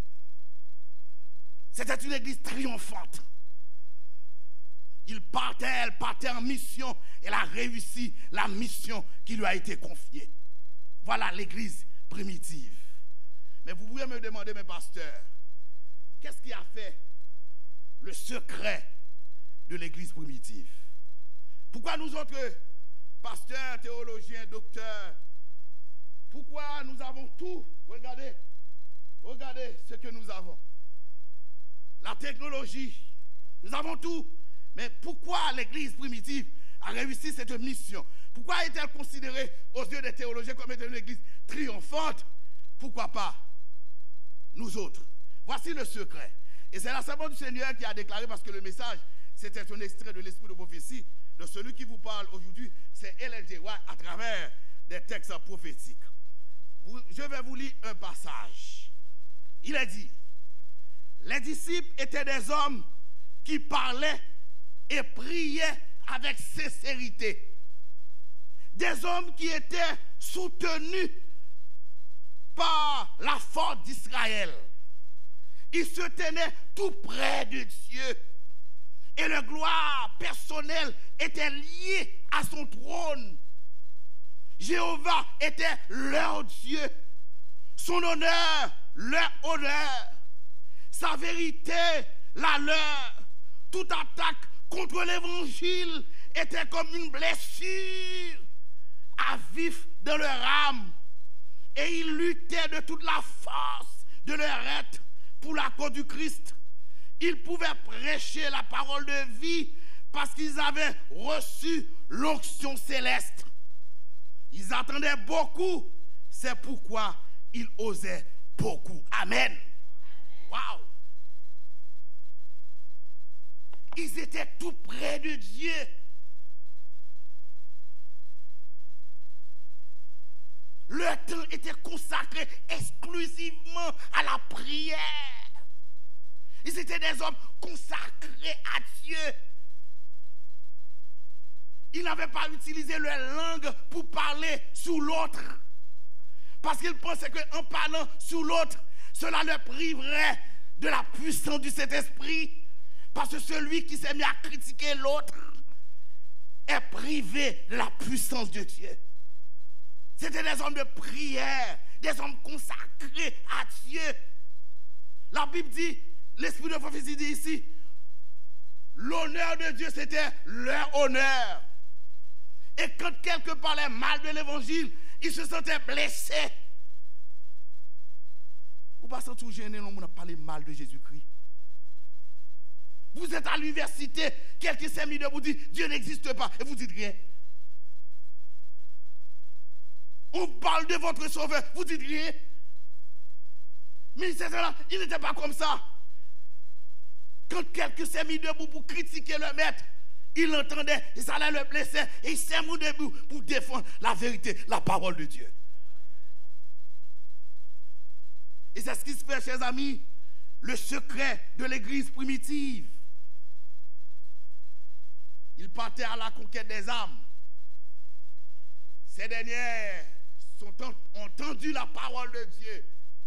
C'était une église triomphante. Il partait, elle partait en mission. Elle a réussi la mission qui lui a été confiée. Voilà l'église primitive. Mais vous pouvez me demander, mes pasteurs, qu'est-ce qui a fait le secret de l'église primitive? Pourquoi nous autres, pasteurs, théologiens, docteurs, pourquoi nous avons tout? Regardez, regardez ce que nous avons. La technologie, nous avons tout. Mais pourquoi l'église primitive a réussi cette mission? Pourquoi est-elle considérée aux yeux des théologiens comme étant une église triomphante? Pourquoi pas nous autres? Voici le secret. Et c'est la servante du Seigneur qui a déclaré, parce que le message, c'était un extrait de l'esprit de prophétie de celui qui vous parle aujourd'hui, c'est Ellen G. White à travers des textes prophétiques. Vous, je vais vous lire un passage. Il a dit, les disciples étaient des hommes qui parlaient et priaient avec sincérité. Des hommes qui étaient soutenus par la force d'Israël. Ils se tenaient tout près de Dieu. Et leur gloire personnelle était liée à son trône. Jéhovah était leur Dieu. Son honneur, leur honneur. Sa vérité, la leur. Toute attaque contre l'évangile était comme une blessure à vif dans leur âme. Et ils luttaient de toute la force de leur être pour la cause du Christ. Ils pouvaient prêcher la parole de vie parce qu'ils avaient reçu l'onction céleste. Ils attendaient beaucoup, c'est pourquoi ils osaient beaucoup. Amen. Waouh! Ils étaient tout près de Dieu. Leur temps était consacré exclusivement à la prière. Ils étaient des hommes consacrés à Dieu. Ils n'avaient pas utilisé leur langue pour parler sous l'autre. Parce qu'ils pensaient qu'en parlant sous l'autre, cela leur priverait de la puissance du Saint-Esprit. Parce que celui qui s'est mis à critiquer l'autre est privé de la puissance de Dieu. C'était des hommes de prière, des hommes consacrés à Dieu. La Bible dit, l'esprit de prophétie dit ici, l'honneur de Dieu, c'était leur honneur. Et quand quelqu'un parlait mal de l'évangile, ils se sentaient blessés. Vous ne pas tout gêné, on a parlé mal de Jésus-Christ. Vous êtes à l'université, quelqu'un s'est mis de vous dit, Dieu n'existe pas, et vous dites rien. On parle de votre sauveur, vous dites rien. Mais là, il n'était pas comme ça. Quand quelqu'un s'est mis debout pour critiquer le maître, il l'entendait, et ça allait le blesser, et il s'est mis debout pour défendre la vérité, la parole de Dieu. Et c'est ce qui se fait, chers amis, le secret de l'église primitive. Il partait à la conquête des âmes. Ces dernières sont, ont entendu la parole de Dieu.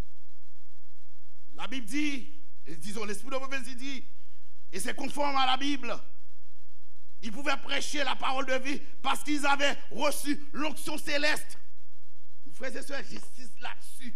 La Bible dit, disons l'esprit de prophétie dit, et c'est conforme à la Bible, ils pouvaient prêcher la parole de vie parce qu'ils avaient reçu l'onction céleste. Frères et sœurs, j'insiste là-dessus.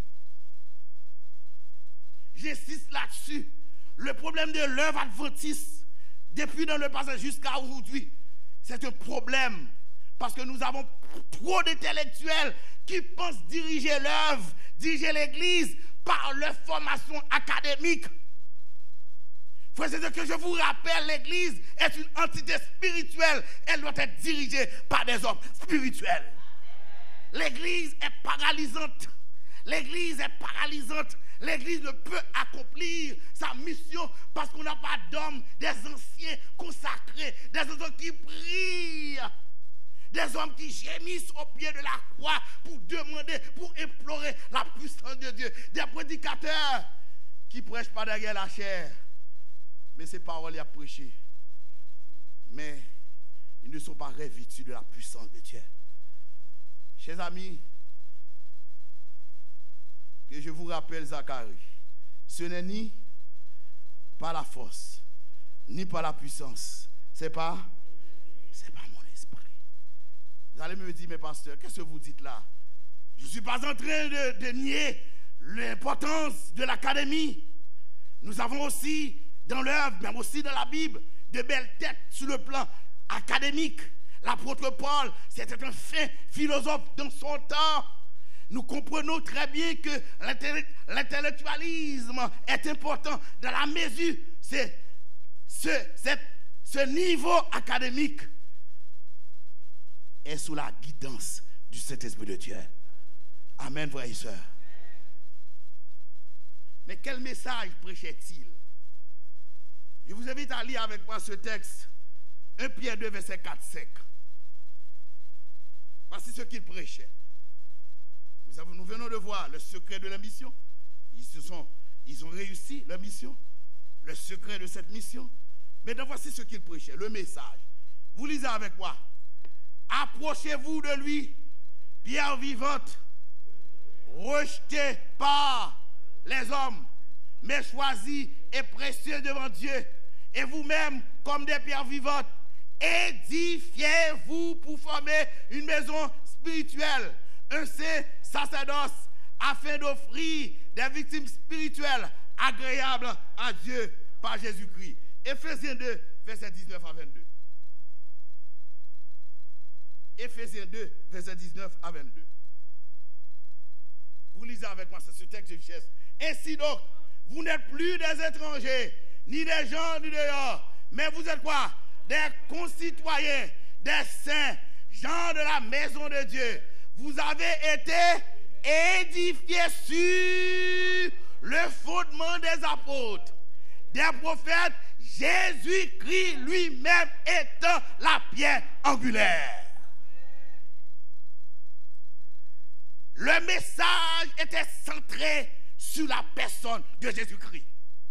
J'insiste là-dessus. Le problème de l'œuvre adventiste, depuis dans le passé jusqu'à aujourd'hui, c'est un problème. Parce que nous avons trop d'intellectuels qui pensent diriger l'œuvre, diriger l'église par leur formation académique. Frères et sœurs, que je vous rappelle, l'église est une entité spirituelle. Elle doit être dirigée par des hommes spirituels. L'église est paralysante. L'église est paralysante. L'église ne peut accomplir sa mission parce qu'on n'a pas d'hommes, des anciens consacrés, des hommes qui prient, Des hommes qui gémissent au pied de la croix pour demander, pour implorer la puissance de Dieu. Des prédicateurs qui ne prêchent pas derrière la chair. Mais ces paroles, ils ont prêché. Mais ils ne sont pas revêtus de la puissance de Dieu. Chers amis, que je vous rappelle Zacharie, ce n'est ni par la force, ni par la puissance. C'est pas, c'est pas mon esprit. Vous allez me dire, mais pasteur, qu'est-ce que vous dites là? Je ne suis pas en train de, de nier l'importance de l'académie. Nous avons aussi dans l'œuvre, mais aussi dans la Bible, de belles têtes sur le plan académique. L'apôtre Paul, c'était un fin philosophe dans son temps. Nous comprenons très bien que l'intellectualisme est important dans la mesure, c'est ce, cette, ce niveau académique est sous la guidance du Saint-Esprit de Dieu. Amen, frères et sœurs. Mais quel message prêchait-il? Je vous invite à lire avec moi ce texte, un Pierre deux, verset quatre à cinq. Voici ce qu'il prêchait. Nous, avons, nous venons de voir le secret de la mission. Ils, se sont, ils ont réussi leur mission, le secret de cette mission. Maintenant, voici ce qu'il prêchait, le message. Vous lisez avec moi. Approchez-vous de lui, pierre vivante, rejetée par les hommes, mais choisie et précieuse devant Dieu. Et vous-même, comme des pierres vivantes, édifiez-vous pour former une maison spirituelle, un saint sacerdoce, afin d'offrir des victimes spirituelles agréables à Dieu par Jésus-Christ. Éphésiens deux, verset dix-neuf à vingt-deux. Éphésiens deux, verset dix-neuf à vingt-deux. Vous lisez avec moi, c'est ce texte de richesse. Ainsi donc, vous n'êtes plus des étrangers, ni des gens du dehors, mais vous êtes quoi? Des concitoyens, des saints, gens de la maison de Dieu. Vous avez été édifiés sur le fondement des apôtres, des prophètes, Jésus-Christ lui-même étant la pierre angulaire. Le message était centré sur la personne de Jésus-Christ.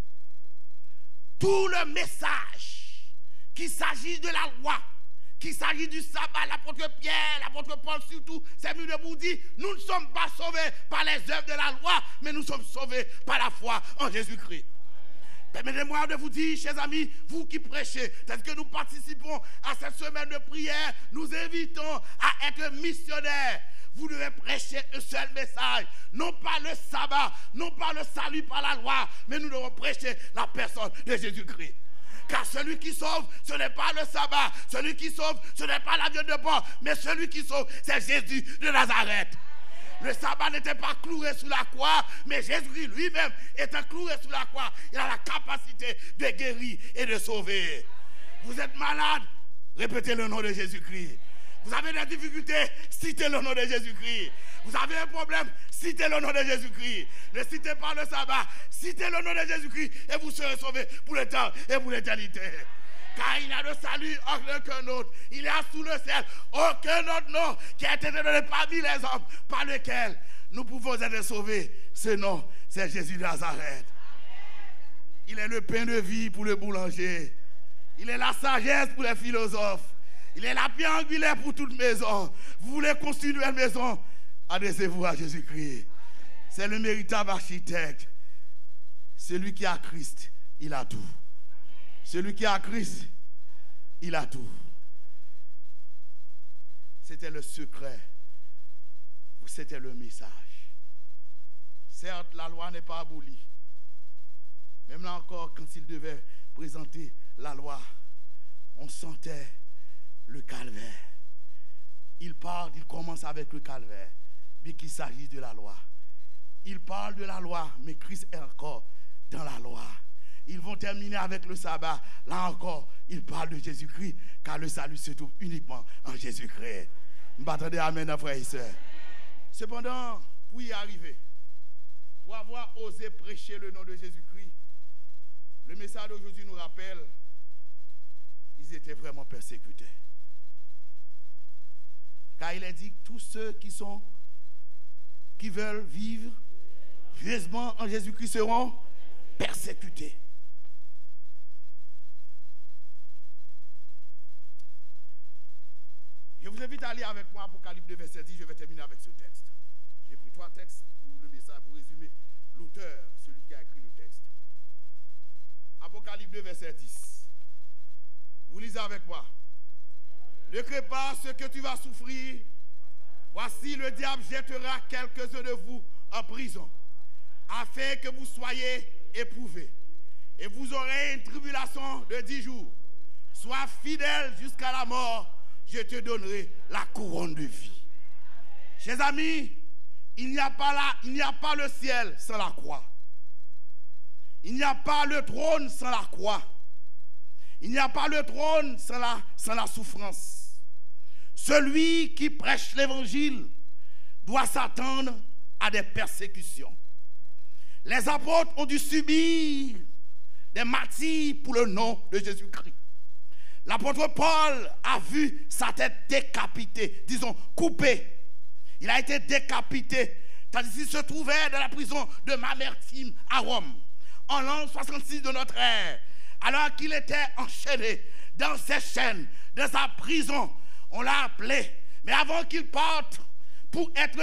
Tout le message, qu'il s'agisse de la loi, qu'il s'agisse du sabbat, l'apôtre Pierre, l'apôtre Paul surtout, c'est mieux de vous dire, nous ne sommes pas sauvés par les œuvres de la loi, mais nous sommes sauvés par la foi en Jésus-Christ. Permettez-moi de vous dire, chers amis, vous qui prêchez, parce que nous participons à cette semaine de prière, nous invitons à être missionnaires. Vous devez prêcher un seul message, non pas le sabbat, non pas le salut par la loi, mais nous devons prêcher la personne de Jésus-Christ. Car celui qui sauve, ce n'est pas le sabbat, celui qui sauve, ce n'est pas la viande de porc, mais celui qui sauve, c'est Jésus de Nazareth. Le sabbat n'était pas cloué sous la croix, mais Jésus lui-même étant cloué sous la croix, il a la capacité de guérir et de sauver. Vous êtes malade, répétez le nom de Jésus-Christ. Vous avez des difficultés, citez le nom de Jésus-Christ. Vous avez un problème, citez le nom de Jésus-Christ. Ne citez pas le sabbat, citez le nom de Jésus-Christ et vous serez sauvés pour le temps et pour l'éternité. Car il n'y a de salut aucun autre. Il y a sous le ciel aucun autre nom qui a été donné parmi les hommes par lequel nous pouvons être sauvés. Ce nom, c'est Jésus de Nazareth. Il est le pain de vie pour le boulanger. Il est la sagesse pour les philosophes. Il est la pierre angulaire pour toute maison. Vous voulez construire une maison, adressez-vous à Jésus-Christ. C'est le véritable architecte. Celui qui a Christ, il a tout. Celui qui a Christ, il a tout. C'était le secret. C'était le message. Certes, la loi n'est pas abolie. Même là encore, quand il devait présenter la loi, on sentait le calvaire. Il parle, il commence avec le calvaire, bien qu'il s'agisse de la loi. Il parle de la loi, mais Christ est encore dans la loi. Ils vont terminer avec le sabbat. Là encore, il parle de Jésus-Christ, car le salut se trouve uniquement en Jésus-Christ. M'attendez, amen, frères et sœurs. Cependant, pour y arriver, pour avoir osé prêcher le nom de Jésus-Christ, le message d'aujourd'hui nous rappelle, ils étaient vraiment persécutés. Car il est dit que tous ceux qui sont, qui veulent vivre pieusement en Jésus-Christ seront persécutés. Je vous invite à aller avec moi Apocalypse deux, verset dix. Je vais terminer avec ce texte. J'ai pris trois textes pour le message, pour résumer l'auteur, celui qui a écrit le texte. Apocalypse deux, verset dix. Vous lisez avec moi. Ne crains pas ce que tu vas souffrir. Voici, le diable jettera quelques-uns de vous en prison, afin que vous soyez éprouvés. Et vous aurez une tribulation de dix jours. Sois fidèle jusqu'à la mort, je te donnerai la couronne de vie. Chers amis, il n'y a pas là, il n'y a pas le ciel sans la croix. Il n'y a pas le trône sans la croix. Il n'y a pas le trône sans la, sans la souffrance. Celui qui prêche l'évangile doit s'attendre à des persécutions. Les apôtres ont dû subir des martyrs pour le nom de Jésus-Christ. L'apôtre Paul a vu sa tête décapitée, disons coupée. Il a été décapité, tandis qu'il se trouvait dans la prison de Mamertine à Rome, en l'an soixante-six de notre ère, alors qu'il était enchaîné dans ses chaînes, dans sa prison. On l'a appelé, mais avant qu'il parte pour être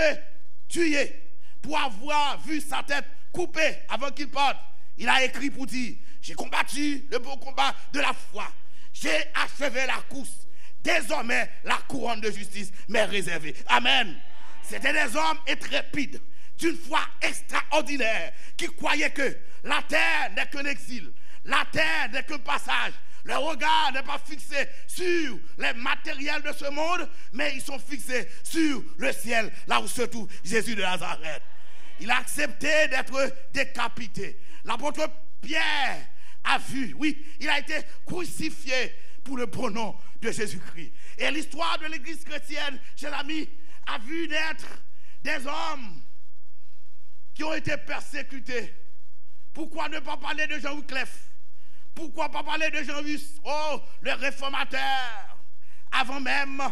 tué, pour avoir vu sa tête coupée, avant qu'il parte, il a écrit pour dire: j'ai combattu le bon combat de la foi, j'ai achevé la course, désormais la couronne de justice m'est réservée. Amen. C'était des hommes intrépides, d'une foi extraordinaire, qui croyaient que la terre n'est qu'un exil, la terre n'est qu'un passage. Le regard n'est pas fixé sur les matériels de ce monde, mais ils sont fixés sur le ciel, là où se trouve Jésus de Nazareth. Il a accepté d'être décapité. L'apôtre Pierre a vu, oui, il a été crucifié pour le bon nom de Jésus-Christ. Et l'histoire de l'église chrétienne, chers amis, a vu naître des hommes qui ont été persécutés. Pourquoi ne pas parler de Jean Wycliffe? Pourquoi pas parler de Jean Hus, oh, le réformateur, avant même,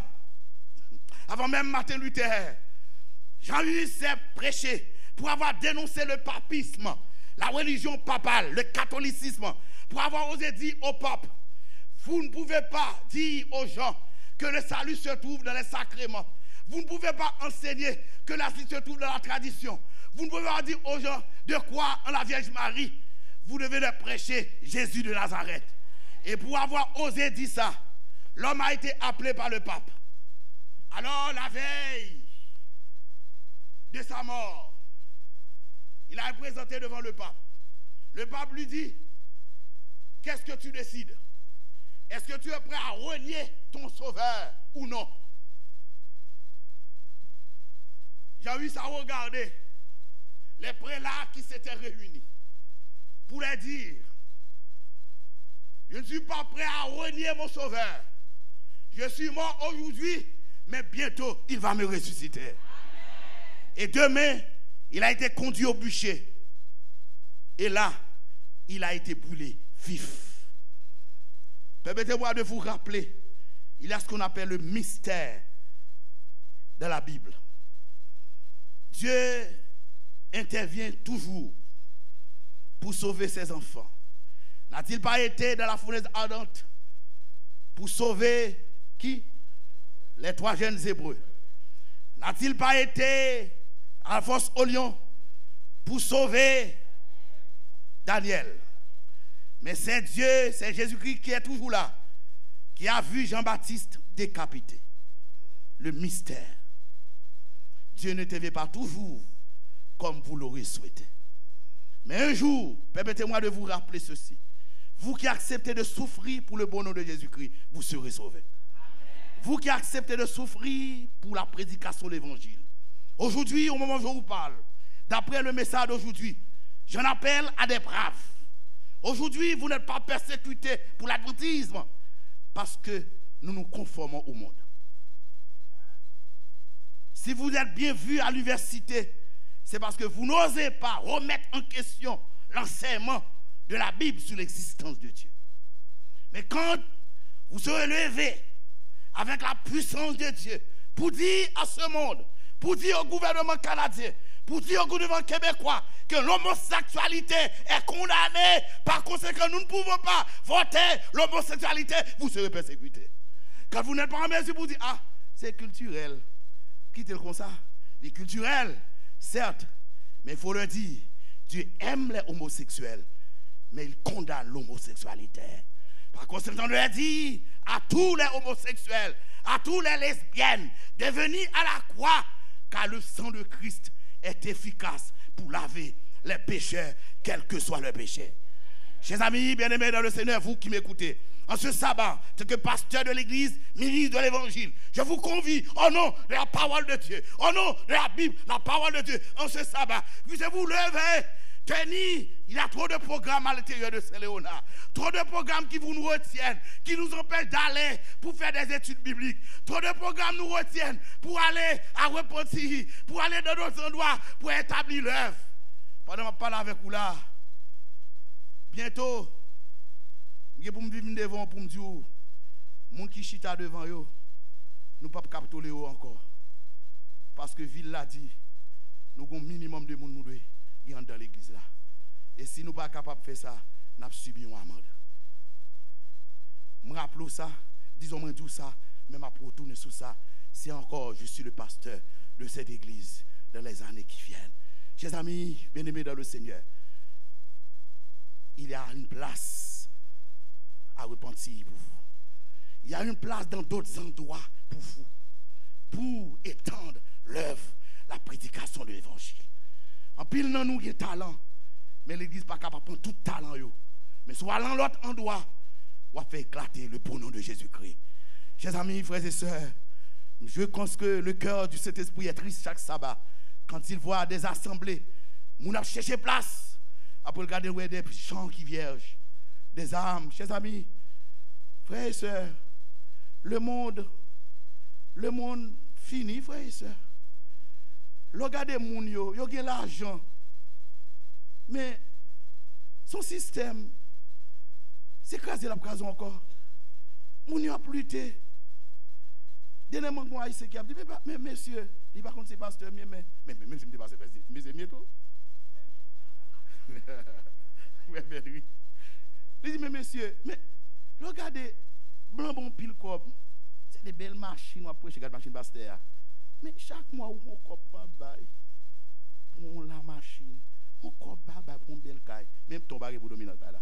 avant même Martin Luther. Jean Hus s'est prêché pour avoir dénoncé le papisme, la religion papale, le catholicisme, pour avoir osé dire au pape: vous ne pouvez pas dire aux gens que le salut se trouve dans les sacrements. Vous ne pouvez pas enseigner que la vie se trouve dans la tradition. Vous ne pouvez pas dire aux gens de croire en la Vierge Marie. Vous devez leur prêcher Jésus de Nazareth. Et pour avoir osé dire ça, l'homme a été appelé par le pape. Alors, la veille de sa mort, il a présenté devant le pape. Le pape lui dit: qu'est-ce que tu décides? Est-ce que tu es prêt à renier ton sauveur ou non? Jean-Hus a regardé les prélats qui s'étaient réunis pour leur dire: je ne suis pas prêt à renier mon sauveur. Je suis mort aujourd'hui, mais bientôt il va me ressusciter. Amen. Et demain, il a été conduit au bûcher. Et là, il a été brûlé vif. Permettez-moi de vous rappeler, il y a ce qu'on appelle le mystère dans la Bible. Dieu intervient toujours pour sauver ses enfants. N'a-t-il pas été dans la fournaise ardente pour sauver qui? Les trois jeunes Hébreux. N'a-t-il pas été à la fosse au lion pour sauver Daniel? Mais c'est Dieu, c'est Jésus-Christ qui est toujours là, qui a vu Jean-Baptiste décapité. Le mystère. Dieu ne t'invite pas toujours comme vous l'aurez souhaité. Mais un jour, permettez-moi de vous rappeler ceci. Vous qui acceptez de souffrir pour le bon nom de Jésus-Christ, vous serez sauvés. Amen. Vous qui acceptez de souffrir pour la prédication de l'évangile. Aujourd'hui, au moment où je vous parle, d'après le message d'aujourd'hui, j'en appelle à des braves. Aujourd'hui, vous n'êtes pas persécutés pour l'adventisme parce que nous nous conformons au monde. Si vous êtes bien vu à l'université, c'est parce que vous n'osez pas remettre en question l'enseignement de la Bible sur l'existence de Dieu. Mais quand vous serez levé avec la puissance de Dieu pour dire à ce monde, pour dire au gouvernement canadien, pour dire au gouvernement québécois que l'homosexualité est condamnée. Par conséquent, nous ne pouvons pas voter l'homosexualité, vous serez persécutés. Quand vous n'êtes pas en mesure, vous dites, ah, c'est culturel. Quittez-le comme ça. C'est culturel, certes, mais il faut le dire, Dieu aime les homosexuels, mais il condamne l'homosexualité. Par conséquent, on leur dit à tous les homosexuels, à tous les lesbiennes, de venir à la croix, car le sang de Christ est efficace pour laver les pécheurs, quel que soit le péché. Chers amis, bien-aimés dans le Seigneur, vous qui m'écoutez, en ce sabbat, en tant que pasteur de l'église, ministre de l'évangile, je vous convie, au nom de la parole de Dieu, au nom de la Bible, la parole de Dieu, en ce sabbat, puissiez-vous lever, tenir. Il y a trop de programmes à l'intérieur de Saint-Léonard, trop de programmes qui vous nous retiennent, qui nous empêchent d'aller pour faire des études bibliques, trop de programmes nous retiennent pour aller à Repentir, pour aller dans d'autres endroits, pour établir l'œuvre. Pendant que je parle avec vous là, bientôt, je vais me vivre devant pour me dire, les gens qui chita devant eux, nous ne pouvons pas capter encore. Parce que la ville l'a dit, nous avons un minimum de monde qui sont dans l'église là. Et si nous ne sommes pas capables de faire ça, nous avons subi une amende. Je me rappelle ça, disons-moi tout ça, mais je vais retourner sur ça. Si encore je suis le pasteur de cette église dans les années qui viennent. Chers amis, bien-aimés dans le Seigneur, il y a une place à repentir pour vous. Il y a une place dans d'autres endroits pour vous, pour étendre l'œuvre, la prédication de l'évangile. En pile, nous avons des talents, mais l'église n'est pas capable de prendre tout talent. Mais soit dans l'autre endroit, on va faire éclater le beau nom de Jésus-Christ. Chers amis, frères et sœurs, je pense que le cœur du Saint-Esprit est triste chaque sabbat quand il voit des assemblées. Nous avons cherché place. Après regarder où des gens qui vierges, des âmes. Chers amis, frères et sœurs, le monde, le monde fini, frères et sœurs. Regardez moun yo, yo gen l'argent. Mais son système, c'est crasé la case encore. Moun yo a pluté. Dernièrement, moi, il s'est qui a dit, mais monsieur, il va compter pasteur, mais mais mais même si je me dis pas, mais c'est mieux tout. Il dit, mais monsieur, mais regardez, blanc bon pile cob, c'est des belles machines, on après regarde machine pasteur. Mais chaque mois, on cob pas bail pour la machine, on cob pas bail pour une belle caille, même ton bagage pour dominer là.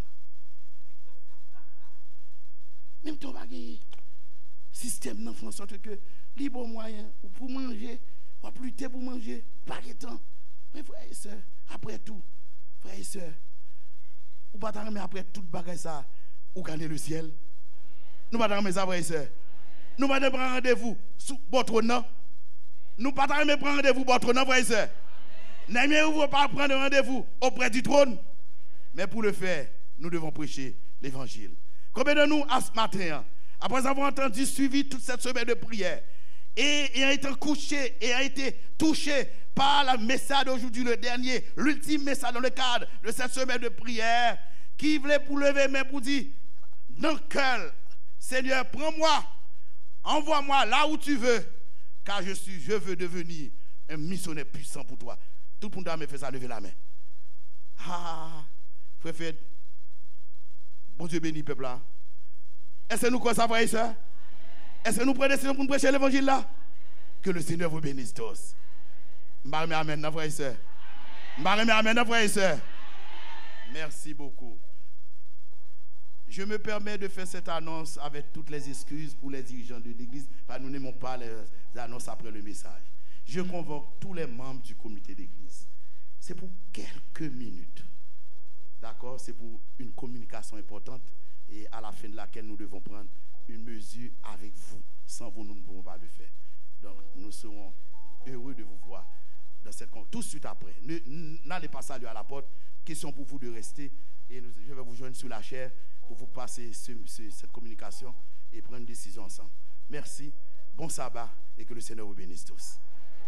Même ton bagage système dans en sorte que libre moyen pour manger, ou plus tard pour manger, pas de temps. Mais frères et sœurs, après tout, frères et sœurs, ou pas mais après tout bagage ça, ou gagner le ciel. Nous pas mais ça frères et sœurs. Nous pas prendre rendez-vous sous votre nom. Nous pas mais prendre rendez-vous votre nom frères et sœurs. N'aimez-vous pas prendre rendez-vous auprès du trône? Mais pour le faire, nous devons prêcher l'évangile. Combien de nous à ce matin, après avoir entendu, suivi toute cette semaine de prière, et ayant été couché, et ayant été touché par le message d'aujourd'hui, le dernier, l'ultime message dans le cadre de cette semaine de prière, qui voulait pour lever main pour dire, dans le cœur, Seigneur, prends-moi, envoie-moi là où tu veux, car je suis, je veux devenir un missionnaire puissant pour toi. Tout le monde me fait ça, lever la main. Ah, frère, frère, bon Dieu bénit peuple là. Est-ce que nous croyons ça, frères et sœurs? Est-ce que nous prenons décision pour prêcher l'évangile là? Que le Seigneur vous bénisse tous. Amen, amen, frères et sœurs. Amen, amen, frères et sœurs. Merci beaucoup. Je me permets de faire cette annonce avec toutes les excuses pour les dirigeants de l'église, parce que nous n'aimons pas les annonces après le message. Je convoque tous les membres du comité d'église. C'est pour quelques minutes. D'accord? C'est pour une communication importante et à la fin de laquelle nous devons prendre une mesure avec vous. Sans vous, nous ne pouvons pas le faire. Donc, nous serons heureux de vous voir dans cette tout de suite après. N'allez pas saluer à la porte. Question pour vous de rester. Et nous, je vais vous joindre sur la chaire pour vous passer ce, ce, cette communication et prendre une décision ensemble. Merci. Bon sabbat et que le Seigneur vous bénisse tous.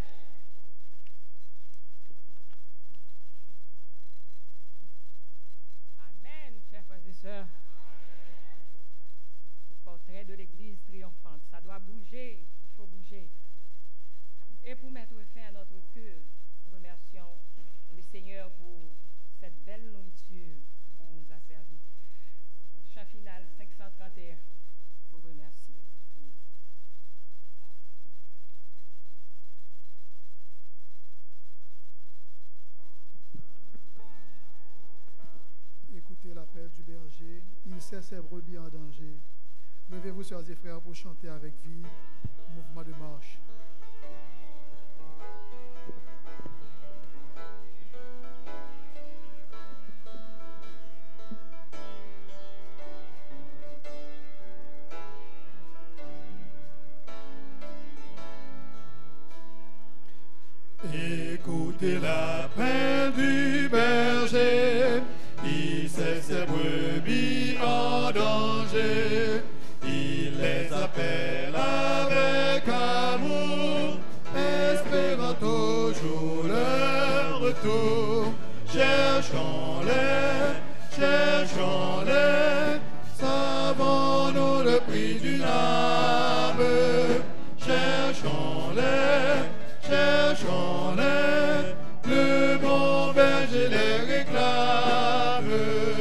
Amen, chers frères et sœurs. Le portrait de l'église triomphante, ça doit bouger, il faut bouger. Et pour mettre fin à notre culte, nous remercions le Seigneur pour cette belle nourriture qu'il nous a servi. Chant final cinq cent trente et un pour remercier. Écoutez l'appel du berger, il sait ses brebis en danger. Levez-vous, sœurs et frères, pour chanter avec vie, mouvement de marche. Écoutez l'appel du berger, il sait ses brebis en danger, il les appelle avec amour, espérant toujours leur retour. Cherchons-les, cherchons-les, savons-nous le prix d'une âme. Cherchons-les, cherchons-les, le bon berger les réclame.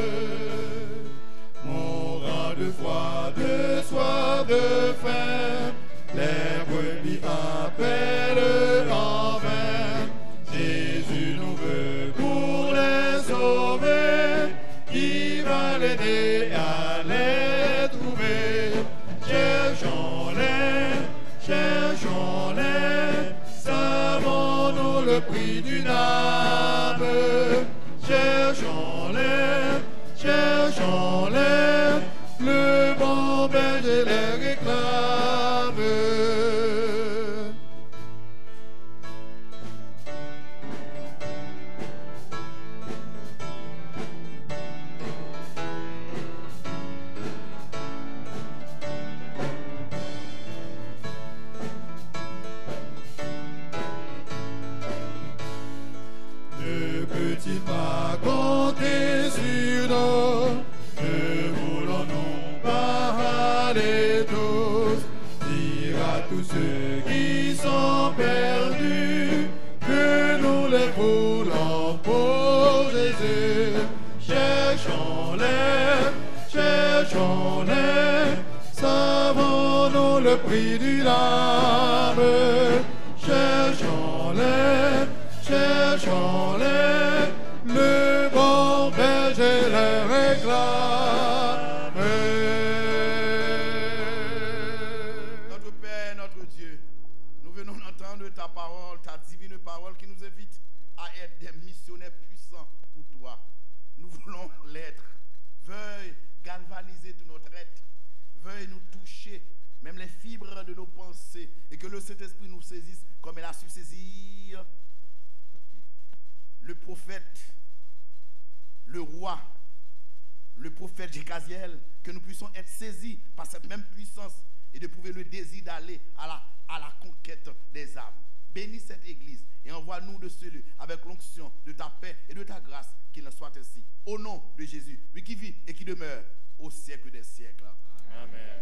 Mourant de froid, de soif, de faim, les brebis appellent en vain. Jésus nous veut pour les sauver, qui va l'aider à les trouver. Cherchons-les, cherchons-les, savons-nous le prix d'une âme. Cherchons-les, cherchons-les, le bon berger les réclame. Ne peut-il pas compter sur nous? Ne voulons-nous pas aller tous? Dire à tous ceux qui sont perdus que nous les voulons pour Jésus. Cherchons-les, cherchons-les, savons-nous le prix d'une âme? Cherchons-les, cherchons-les, le bon berger les réclame. Notre Père, notre Dieu, nous venons d'entendre ta parole, ta divine parole qui nous invite à être des missionnaires puissants pour toi. Nous voulons l'être. Veuille galvaniser tout notre être. Veuille nous toucher, même les fibres de nos pensées, et que le Saint-Esprit nous saisisse comme il a su saisir le prophète, le roi, le prophète Jécaziel, que nous puissions être saisis par cette même puissance et d'éprouver le désir d'aller à la, à la conquête des âmes. Bénis cette église et envoie-nous de ce lieu avec l'onction de ta paix et de ta grâce, qu'il en soit ainsi. Au nom de Jésus, lui qui vit et qui demeure au siècle des siècles. Amen.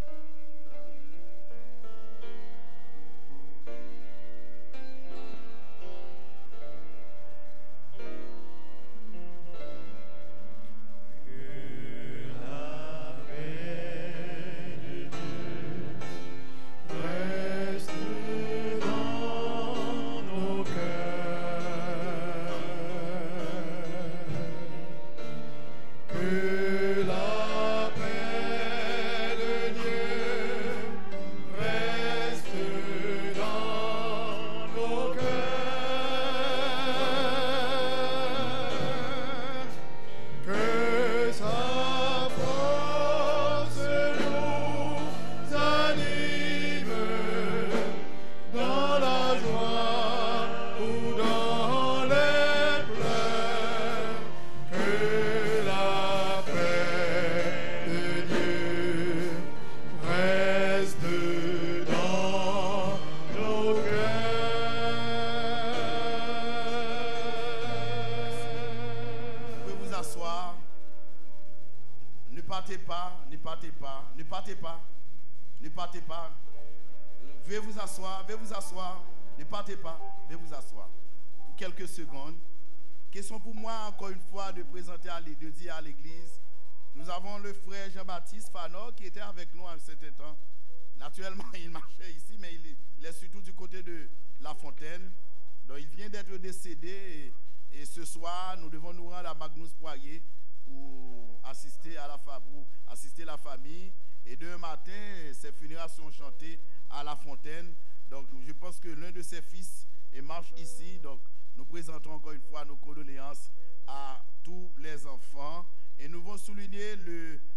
partez pas, ne partez pas, ne partez pas, ne partez pas. Veuillez vous asseoir, veuillez vous asseoir. Ne partez pas, veuillez vous asseoir. Pour quelques secondes. Question pour moi, encore une fois, de présenter, à de dire à l'église. Nous avons le frère Jean-Baptiste Fanor qui était avec nous à un certain temps. Naturellement, il marchait ici, mais il est, il est surtout du côté de La Fontaine. Donc, il vient d'être décédé et, et ce soir, nous devons nous rendre à Magnus Poirier pour assister à la, pour assister la famille. Et demain matin, ses funérailles sont chantées à La Fontaine. Donc, je pense que l'un de ses fils marche ici. Donc, nous présentons encore une fois nos condoléances à tous les enfants. Et nous allons souligner le